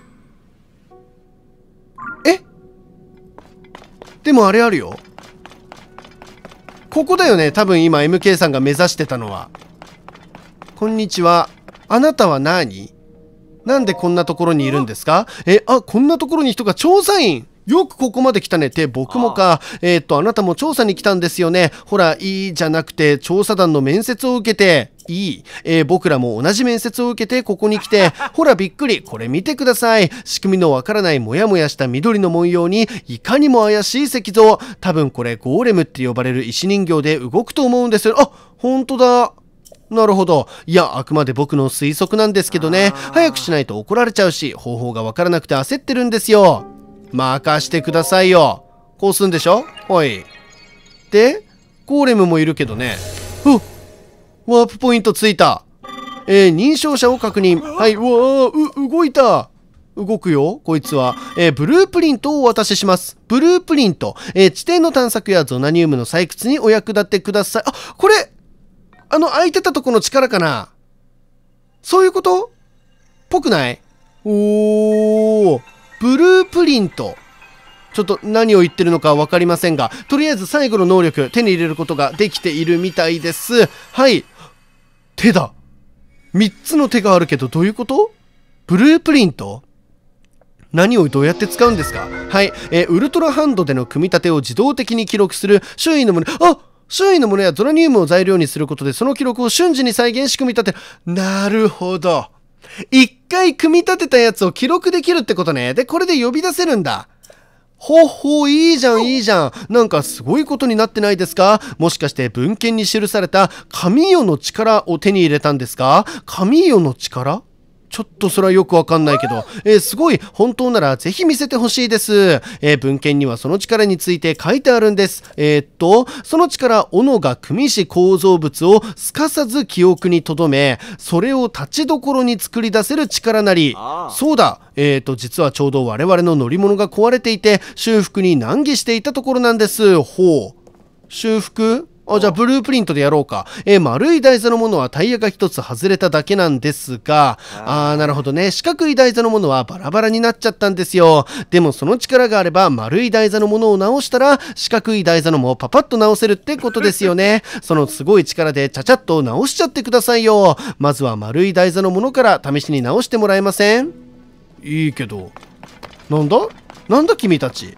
[SPEAKER 1] え？でもあれあるよ。ここだよね。多分今 エムケー さんが目指してたのは。こんにちは。あなたは何？なんでこんなところにいるんですか？え、あ、こんなところに人が調査員。よくここまで来たねって、僕もか。えー、っと、あなたも調査に来たんですよね。ほら、いいじゃなくて、調査団の面接を受けて、いい。えー、僕らも同じ面接を受けて、ここに来て、ほら、びっくり。これ見てください。仕組みのわからないもやもやした緑の文様に、いかにも怪しい石像。多分これ、ゴーレムって呼ばれる石人形で動くと思うんですよ。あ、ほんとだ。なるほど。いや、あくまで僕の推測なんですけどね。早くしないと怒られちゃうし、方法がわからなくて焦ってるんですよ。任してくださいよ。こうすんでしょ？はい。で、ゴーレムもいるけどね。うっ！ワープポイントついた。えー、認証者を確認。はい、うわー、う、動いた。動くよ、こいつは。えー、ブループリントをお渡しします。ブループリント。えー、地底の探索やゾナニウムの採掘にお役立てください。あ、これあの空いてたとこの力かな？そういうことぽくない？おー、ブループリント。ちょっと何を言ってるのかわかりませんが、とりあえず最後の能力手に入れることができているみたいです。はい。手だ。みっつの手があるけどどういうこと？ブループリント？何をどうやって使うんですか？はい。えー、ウルトラハンドでの組み立てを自動的に記録する周囲のもの。あ！周囲のものやゾラニウムを材料にすることでその記録を瞬時に再現し組み立て。なるほど。一回組み立てたやつを記録できるってことね。で、これで呼び出せるんだ。ほほ、いいじゃん、いいじゃん。なんかすごいことになってないですか？もしかして文献に記された神代の力を手に入れたんですか？神代の力？ちょっとそれはよくわかんないけど、えー、すごい、本当ならぜひ見せてほしいです。えー、文献にはその力について書いてあるんです。えー、っと、その力、斧が組みし構造物をすかさず記憶に留め、それを立ちどころに作り出せる力なり。そうだ、えー、っと、実はちょうど我々の乗り物が壊れていて、修復に難儀していたところなんです。ほう。修復？あ、じゃあブループリントでやろうか。えー、丸い台座のものはタイヤが一つ外れただけなんですが、あー、なるほどね。四角い台座のものはバラバラになっちゃったんですよ。でもその力があれば丸い台座のものを直したら四角い台座のもパパッと直せるってことですよね。そのすごい力でちゃちゃっと直しちゃってくださいよ。まずは丸い台座のものから試しに直してもらえません？いいけど。なんだ？なんだ君たち。ん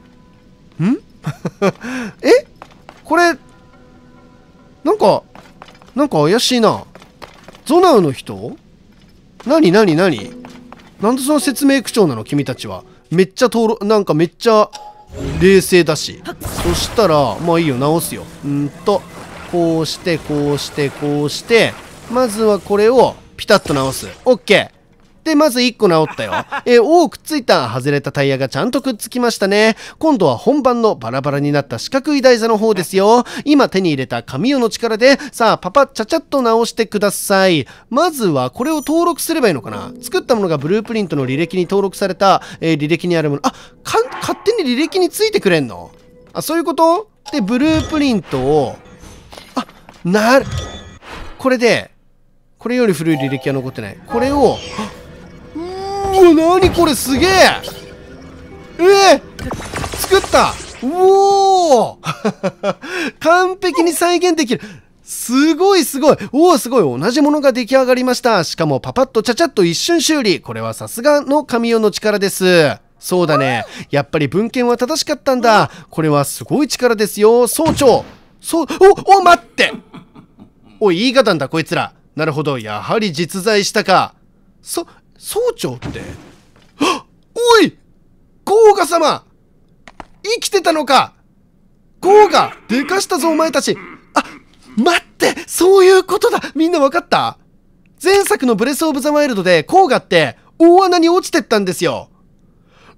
[SPEAKER 1] え？これ、なんか、なんか怪しいな。ゾナウの人？なになになに？なんでその説明口調なの君たちは。めっちゃ登録、なんかめっちゃ冷静だし。そしたら、まあいいよ、直すよ。んーと、こうして、こうして、こうして、まずはこれをピタッと直す。オッケー。で、まずいっこ直ったよ。えー、おー、くっついた。外れたタイヤがちゃんとくっつきましたね。今度は本番のバラバラになった四角い台座の方ですよ。今手に入れた神代の力で、さあ、パパッチャチャッと直してください。まずはこれを登録すればいいのかな？作ったものがブループリントの履歴に登録された、えー、履歴にあるもの。あ、か、勝手に履歴についてくれんの？あ、そういうこと？で、ブループリントを、あ、なる、これで、これより古い履歴は残ってない。これを、うわ、なにこれすげえ。えー、作った。うおー完璧に再現できる。すごいすごい。おお、すごい。同じものが出来上がりました。しかもパパッとちゃちゃっと一瞬修理。これはさすがの神代の力です。そうだね。やっぱり文献は正しかったんだ。これはすごい力ですよ。総長。そう、お、お、待って。おい、言い方んだ、こいつら。なるほど。やはり実在したか。そ、総長って、はっ、おい、ゴーガ様、生きてたのか。ゴーガ、でかしたぞお前たち。あ、待って、そういうことだ。みんなわかった？前作のブレスオブザワイルドでゴーガって大穴に落ちてったんですよ。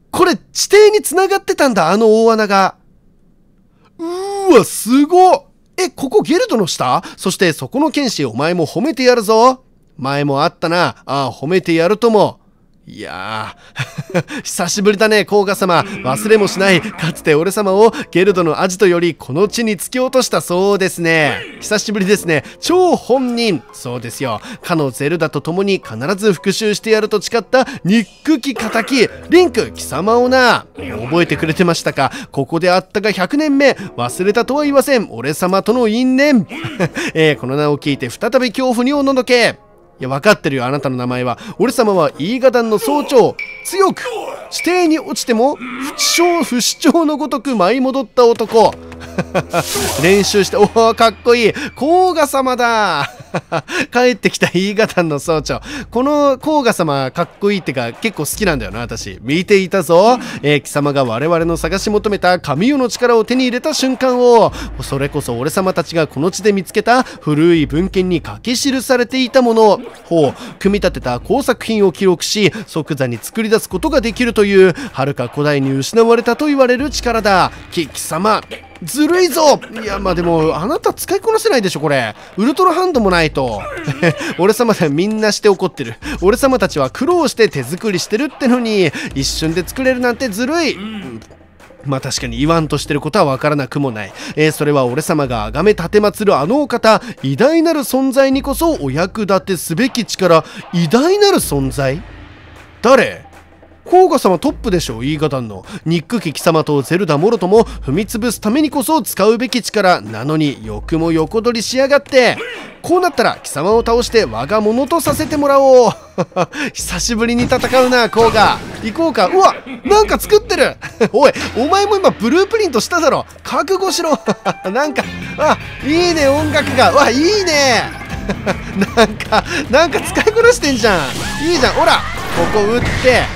[SPEAKER 1] これ地底に繋がってたんだ、あの大穴が。うーわ、すごっ。え、ここゲルドの下？そしてそこの剣士お前も褒めてやるぞ。前もあったな。ああ、褒めてやるとも。いやー久しぶりだね、甲賀様。忘れもしない。かつて俺様をゲルドのアジトよりこの地に突き落としたそうですね。久しぶりですね。超本人。そうですよ。かのゼルダと共に必ず復讐してやると誓った憎き敵リンク貴様をな。覚えてくれてましたか。ここであったがひゃくねんめ。忘れたとは言わせん。俺様との因縁、えー、この名を聞いて再び恐怖におののけ。いや、分かってるよ、あなたの名前は。俺様はイーガダンの総長。強く地底に落ちても不死鳥不死鳥のごとく舞い戻った男。練習して、おお、かっこいい。甲賀様だ。帰ってきたイーガダンの総長。この甲賀様かっこいいってか結構好きなんだよな、私。見ていたぞ。えー、貴様が我々の探し求めた神代の力を手に入れた瞬間を、それこそ俺様たちがこの地で見つけた古い文献に書き記されていたもの。ほう、組み立てた工作品を記録し即座に作り出すことができるという遥か古代に失われたと言われる力だ。き貴様ずるいぞ。いや、まあでもあなた使いこなせないでしょこれ。ウルトラハンドもないと。俺様でみんなして怒ってる。俺様たちは苦労して手作りしてるってのに一瞬で作れるなんてずるい。まあ確かに言わんとしてることはわからなくもない。えー、それは俺様が崇め奉るあのお方、偉大なる存在にこそお役立てすべき力。偉大なる存在？誰？甲賀様トップでしょ、イーガダンの。憎き貴様とゼルダもろとも踏み潰すためにこそ使うべき力なのに、欲も横取りしやがって。こうなったら貴様を倒して我が物とさせてもらおう。久しぶりに戦うな、甲賀。行こうか。うわ、なんか作ってる。おい、お前も今ブループリントしただろ。覚悟しろ。なんか、あ、いいね、音楽が。わ、いいね。なんか、なんか使いこなしてんじゃん。いいじゃん。ほら、ここ打って。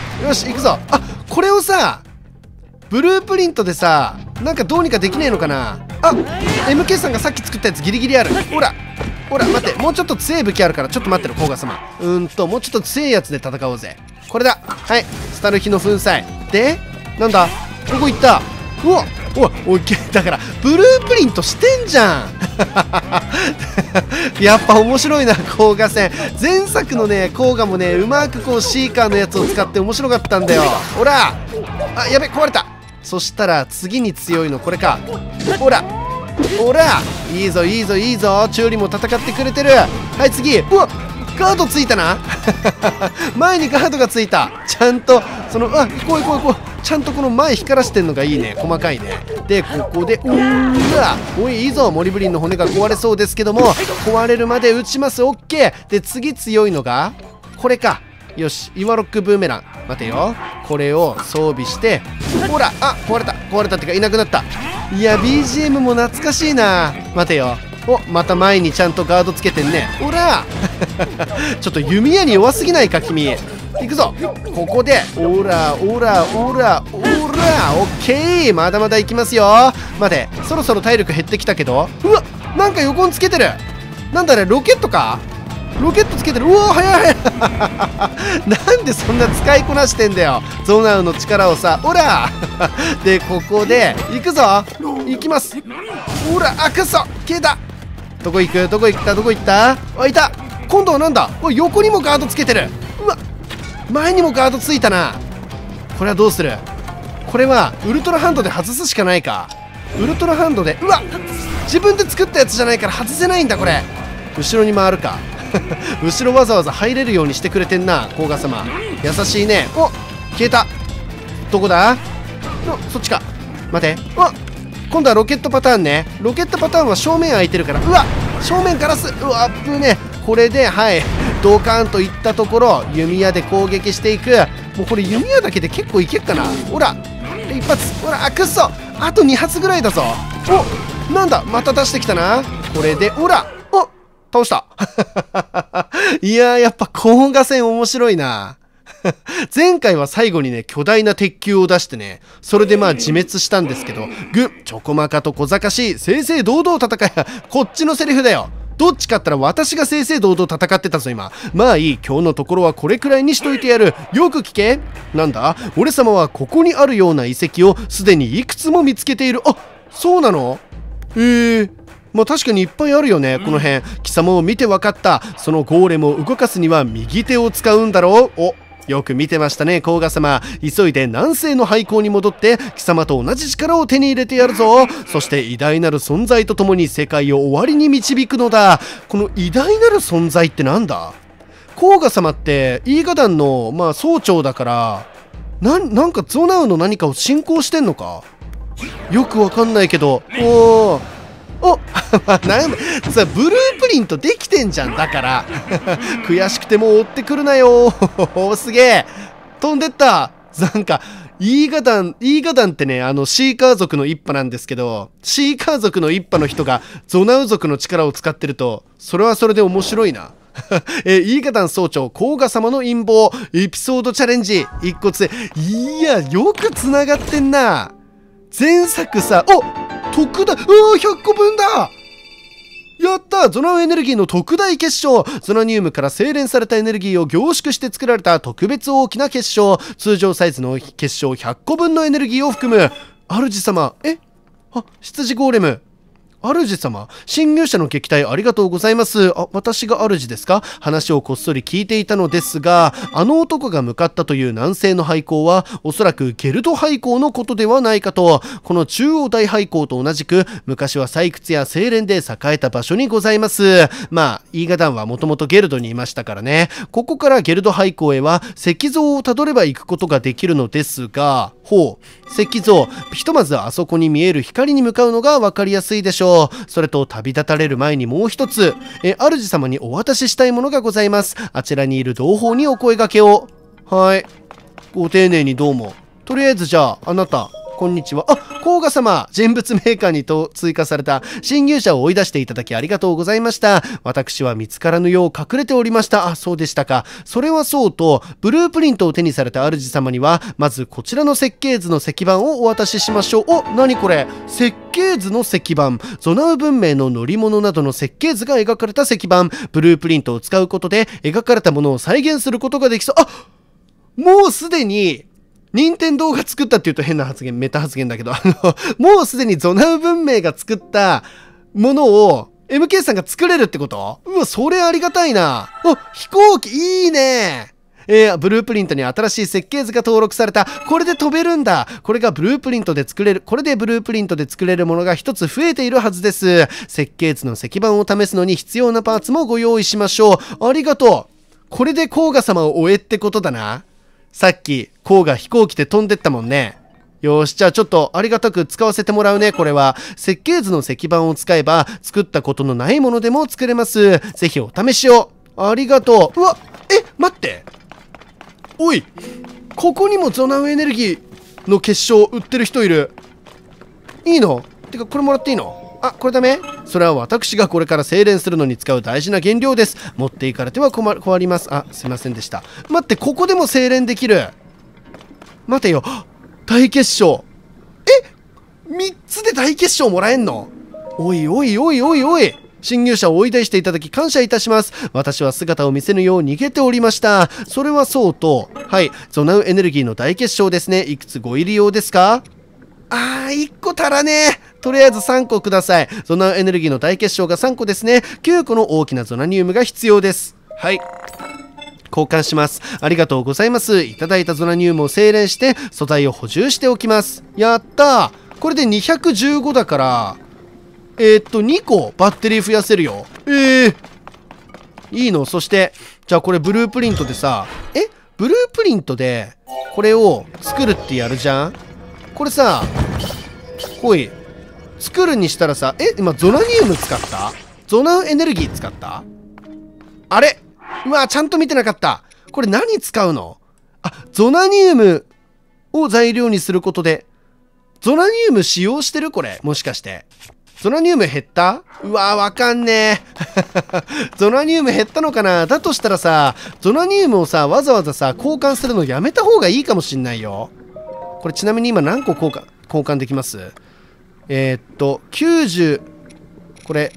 [SPEAKER 1] よし、行くぞ。あ、これをさ、ブループリントでさ、なんかどうにかできねえのかな。あ、エムケー さんがさっき作ったやつギリギリある。ほら、ほら、待って、もうちょっと強い武器あるからちょっと待ってろ、甲賀様。うーんと、もうちょっと強いやつで戦おうぜ。これだ。はい、スタルヒの粉砕。で、なんだ、どこ行った。うわ、おい、おい、だから、ブループリントしてんじゃん。やっぱ面白いな、甲賀戦。前作のね、甲賀もね、うまくこうシーカーのやつを使って面白かったんだよ。ほら、あ、やべ、壊れた。そしたら次に強いのこれか。ほら、ほら、いいぞいいぞいいぞ。チューリも戦ってくれてる。はい、次。うわ、ガードついたな。前にガードがついた。ちゃんとその、あ、こうこうこう、ちゃんとこの前光らしてんのがいいね。細かいね。で、ここで、うーわ、おい、いいぞ。モリブリンの骨が壊れそうですけども、壊れるまで打ちます。オッケー。で、次強いのがこれか。よし、イワロックブーメラン。待てよ、これを装備して、ほら、あ、壊れた壊れたってかいなくなった。いや、 ビージーエム も懐かしいな。待てよ、お、また前にちゃんとガードつけてんね。ほらちょっと弓矢に弱すぎないか君。行くぞ、ここで、オラオラオラオラ、オッケー。まだまだ行きますよ。待て、そろそろ体力減ってきたけど、うわ、なんか横につけてる。なんだあれ、ロケットか。ロケットつけてる。うわ、早い早いなんでそんな使いこなしてんだよ、ゾナウの力をさ。ほらで、ここで行くぞ、行きます。ほら、あ、くっそ、消えた。どこ行く、どこ行った、どこ行った。あ、いた。今度はなんだ、おい、横にもガードつけてる。うわ、前にもガードついたな。これはどうする。これはウルトラハンドで外すしかないか。ウルトラハンドで、うわ、自分で作ったやつじゃないから外せないんだ。これ後ろに回るか後ろわざわざ入れるようにしてくれてんな、甲賀様。優しいね。お、消えた。どこだ。お、そっちか。待て。お、今度はロケットパターンね。ロケットパターンは正面空いてるから。うわ、正面ガラス。うわ、危ね。これで、はい、ドカーンといったところ、弓矢で攻撃していく。もうこれ弓矢だけで結構いけっかな。ほら、一発。ほら、あ、くっそ、あとに発ぐらいだぞ。お、なんだ、また出してきたな。これで、ほら、お、倒したいやー、やっぱ甲賀戦面白いな前回は最後にね、巨大な鉄球を出してね、それでまあ自滅したんですけど、ぐ、ちょこまかと小賢しい、正々堂々戦い、こっちのセリフだよ。 どっちかったら私が正々堂々戦ってたぞ今。まあいい、今日のところはこれくらいにしといてやる。よく聞け。なんだ、俺様はここにあるような遺跡をすでにいくつも見つけている。あ、そうなの？へえ。まあ確かにいっぱいあるよね、この辺。貴様を見て分かった。そのゴーレムを動かすには右手を使うんだろう。お、よく見てましたね、甲賀様。急いで南西の廃校に戻って貴様と同じ力を手に入れてやるぞ。そして偉大なる存在とともに世界を終わりに導くのだ。この偉大なる存在ってなんだ？甲賀様ってイーガダンのまあ総長だから、な、なんかゾナウの何かを信仰してんのか？よくわかんないけど。おーおなんさ、ブループリントできてんじゃん。だから悔しくても追ってくるなよすげえ飛んでった。なんかイーガダンイーガダンってね、あのシーカー族の一派なんですけど、シーカー族の一派の人がゾナウ族の力を使ってると、それはそれで面白いなえイーガダン総長甲賀様の陰謀エピソードチャレンジ一骨。いや、よくつながってんな。前作さ、お特大、うわ、ひゃっこぶんだ。やった。ゾナウエネルギーの特大結晶。ゾナニウムから精錬されたエネルギーを凝縮して作られた特別大きな結晶。通常サイズの結晶ひゃっこぶんのエネルギーを含む。主様、えあ、羊ゴーレム。主様、侵入者の撃退ありがとうございます。あ、私が主ですか？話をこっそり聞いていたのですが、あの男が向かったという南西の廃校は、おそらくゲルド廃校のことではないかと。この中央大廃校と同じく、昔は採掘や精錬で栄えた場所にございます。まあ、イーガダンはもともとゲルドにいましたからね。ここからゲルド廃校へは、石像をたどれば行くことができるのですが、ほう、石像、ひとまずあそこに見える光に向かうのが分かりやすいでしょう。それと旅立たれる前にもう一つ、え主様にお渡ししたいものがございます。あちらにいる同胞にお声掛けを。はい、ご丁寧にどうも。とりあえずじゃあ、あなたこんにちは。あ、甲賀様、人物メーカーにと追加された侵入者を追い出していただきありがとうございました。私は見つからぬよう隠れておりました。あ、そうでしたか。それはそうと、ブループリントを手にされた主様には、まずこちらの設計図の石板をお渡ししましょう。お、何これ？設計図の石板。ゾナウ文明の乗り物などの設計図が描かれた石板。ブループリントを使うことで、描かれたものを再現することができそう。あ、もうすでに、任天堂が作ったって言うと変な発言、メタ発言だけど、あの、もうすでにゾナウ文明が作ったものを エムケー さんが作れるってこと？うわ、それありがたいな。あ、飛行機いいね。えー、ブループリントに新しい設計図が登録された。これで飛べるんだ。これがブループリントで作れる。これでブループリントで作れるものが一つ増えているはずです。設計図の石板を試すのに必要なパーツもご用意しましょう。ありがとう。これで甲賀様を終えってことだな。さっき、甲賀飛行機で飛んでったもんね。よし、じゃあちょっとありがたく使わせてもらうね、これは。設計図の石板を使えば、作ったことのないものでも作れます。ぜひお試しを。ありがとう。うわ、え、待って。おい、ここにもゾナウエネルギーの結晶売ってる人いる。いいの？てか、これもらっていいの？あ、これダメ？それは私がこれから精錬するのに使う大事な原料です。持っていかれては困る、困ります。あ、すいませんでした。待って、ここでも精錬できる。待てよ。大結晶。え？ みっ つで大結晶もらえんの？おいおいおいおいおい。侵入者を追い出していただき感謝いたします。私は姿を見せぬよう逃げておりました。それはそうと、はい、ゾナウエネルギーの大結晶ですね。いくつご入り用ですか？あー、いっこ足らねえ。とりあえずさんこください。ゾナウエネルギーの大結晶がさんこですね。きゅうこの大きなゾナニウムが必要です。はい。交換します。ありがとうございます。いただいたゾナニウムを精錬して素材を補充しておきます。やったー。これでにひゃくじゅうごだから、えー、っと、にこバッテリー増やせるよ。えー、いいの？そして、じゃあこれブループリントでさ、え？ブループリントでこれを作るってやるじゃん？これさ、ほい。作るにしたらさ、え、今ゾナニウム使った？ゾナウエネルギー使った？あれ？うわ、ちゃんと見てなかった。これ何使うの？あ、ゾナニウムを材料にすることで、ゾナニウム使用してる？これ。もしかして。ゾナニウム減った？うわ、わかんねえ。ゾナニウム減ったのかな？だとしたらさ、ゾナニウムをさ、わざわざさ、交換するのやめた方がいいかもしんないよ。これちなみに今何個交換、交換できます？えー、っと、きゅうじゅう、これ、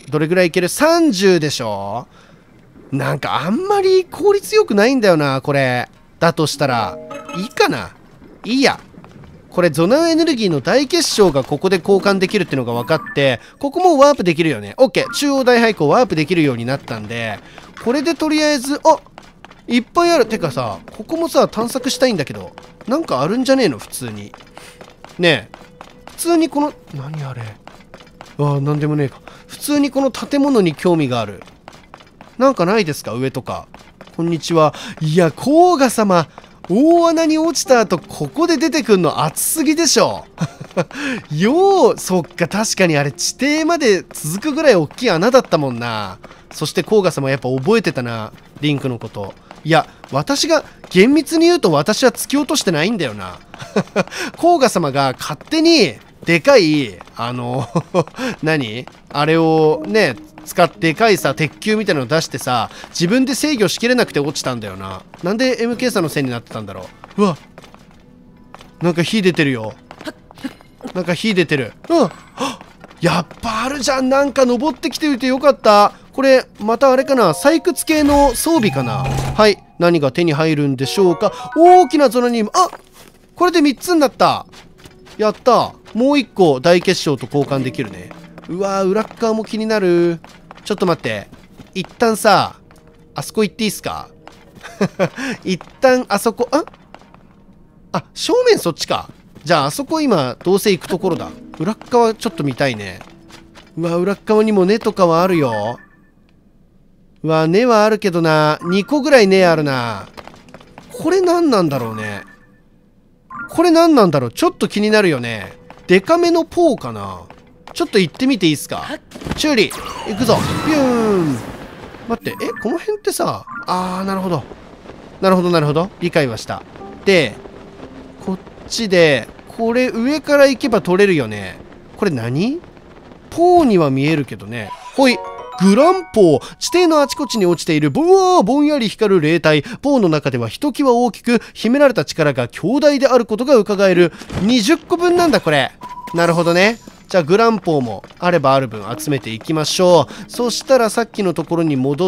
[SPEAKER 1] どれぐらいいける？ さんじゅう でしょ。なんかあんまり効率よくないんだよな、これ。だとしたら、いいかな。いいや。これ、ゾナウエネルギーの大結晶がここで交換できるってのが分かって、ここもワープできるよね。OK。中央大廃校ワープできるようになったんで、これでとりあえず、あ、いっぱいある。てかさ、ここもさ、探索したいんだけど、なんかあるんじゃねえの普通に。ねえ。普通にこの、何あれ。ああ、なんでもねえか。普通にこの建物に興味がある。なんかないですか上とか。こんにちは。いや、甲賀様。大穴に落ちた後、ここで出てくんの熱すぎでしょ。よう、そっか、確かにあれ、地底まで続くぐらい大きい穴だったもんな。そして甲賀様やっぱ覚えてたな。リンクのこと。いや、私が、厳密に言うと私は突き落としてないんだよな。甲賀様が勝手に、でかい、あの、何あれをね、使ってでかいさ、鉄球みたいなの出してさ、自分で制御しきれなくて落ちたんだよな。なんで エムケー さんのせいになってたんだろう。うわ。なんか火出てるよ。なんか火出てる。うん。やっぱあるじゃん。なんか登ってきておいてよかった。これ、またあれかな。採掘系の装備かな。はい。何が手に入るんでしょうか。大きなゾナニウム。あ、これでみっつになった。やった。もういっこ大結晶と交換できるね。うわー、裏っ側も気になる。ちょっと待って。一旦さ、あそこ行っていいっすか。一旦あそこ、ああ、正面そっちか。じゃああそこ今、どうせ行くところだ。裏っ側ちょっと見たいね。うわ、裏っ側にも根とかはあるよ。うわ、根はあるけどな。にこぐらい根あるな。これ何なんだろうね。これ何なんだろう。ちょっと気になるよね。デカめのポーかな。ちょっと行ってみていいっすか。チューリー行くぞ。ビューン。待って、え、この辺ってさ、あー、なるほど。なるほど、なるほど。理解はした。で、こっちで、これ上から行けば取れるよね。これ何？ポーには見えるけどね。ほい。グランポー。地底のあちこちに落ちているぼーぼんやり光る霊体。ポーの中ではひときわ大きく、秘められた力が強大であることが伺える。にじゅっこぶんなんだ、これ。なるほどね。じゃあグランポーもあればある分集めていきましょう。そしたらさっきのところに戻って、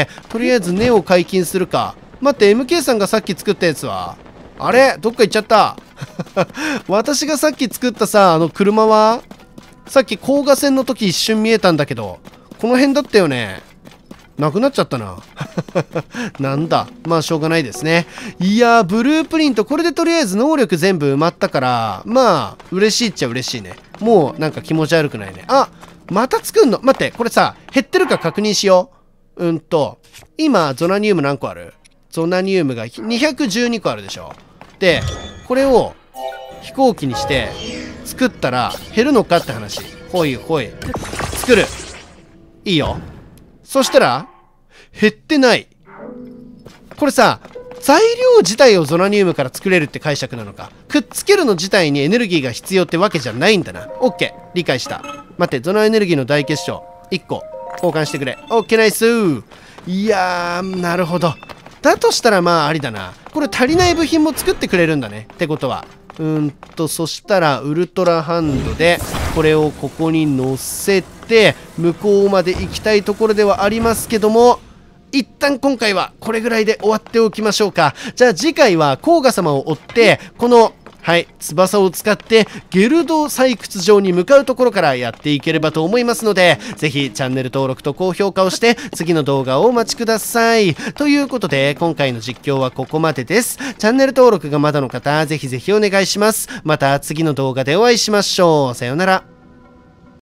[SPEAKER 1] とりあえず根を解禁するか。待って、エムケー さんがさっき作ったやつはあれどっか行っちゃった。私がさっき作ったさ、あの車はさっき高架線の時一瞬見えたんだけど、この辺だったよね。なくなっちゃったな。なんだ。まあしょうがないですね。いやー、ブループリント、これでとりあえず能力全部埋まったから、まあ、嬉しいっちゃ嬉しいね。もうなんか気持ち悪くないね。あ、また作んの。待って、これさ、減ってるか確認しよう。うんと、今、ゾナニウム何個ある？ゾナニウムがにひゃくじゅうにこあるでしょ。で、これを飛行機にして作ったら減るのかって話。ほいほい。作る。いいよ。そしたら、減ってない。これさ、材料自体をゾナニウムから作れるって解釈なのか。くっつけるの自体にエネルギーが必要ってわけじゃないんだな。オッケー。理解した。待って、ゾナエネルギーの大結晶。いっこ。交換してくれ。オッケーナイスー。いやー、なるほど。だとしたらまあありだな。これ足りない部品も作ってくれるんだね。ってことは。うーんと、そしたら、ウルトラハンドで、これをここに乗せて、向こうまで行きたいところではありますけども、一旦今回はこれぐらいで終わっておきましょうか。じゃあ次回は甲賀様を追って、この、はい、翼を使ってゲルド採掘場に向かうところからやっていければと思いますので、ぜひチャンネル登録と高評価をして次の動画をお待ちください。ということで今回の実況はここまでです。チャンネル登録がまだの方、ぜひぜひお願いします。また次の動画でお会いしましょう。さようなら。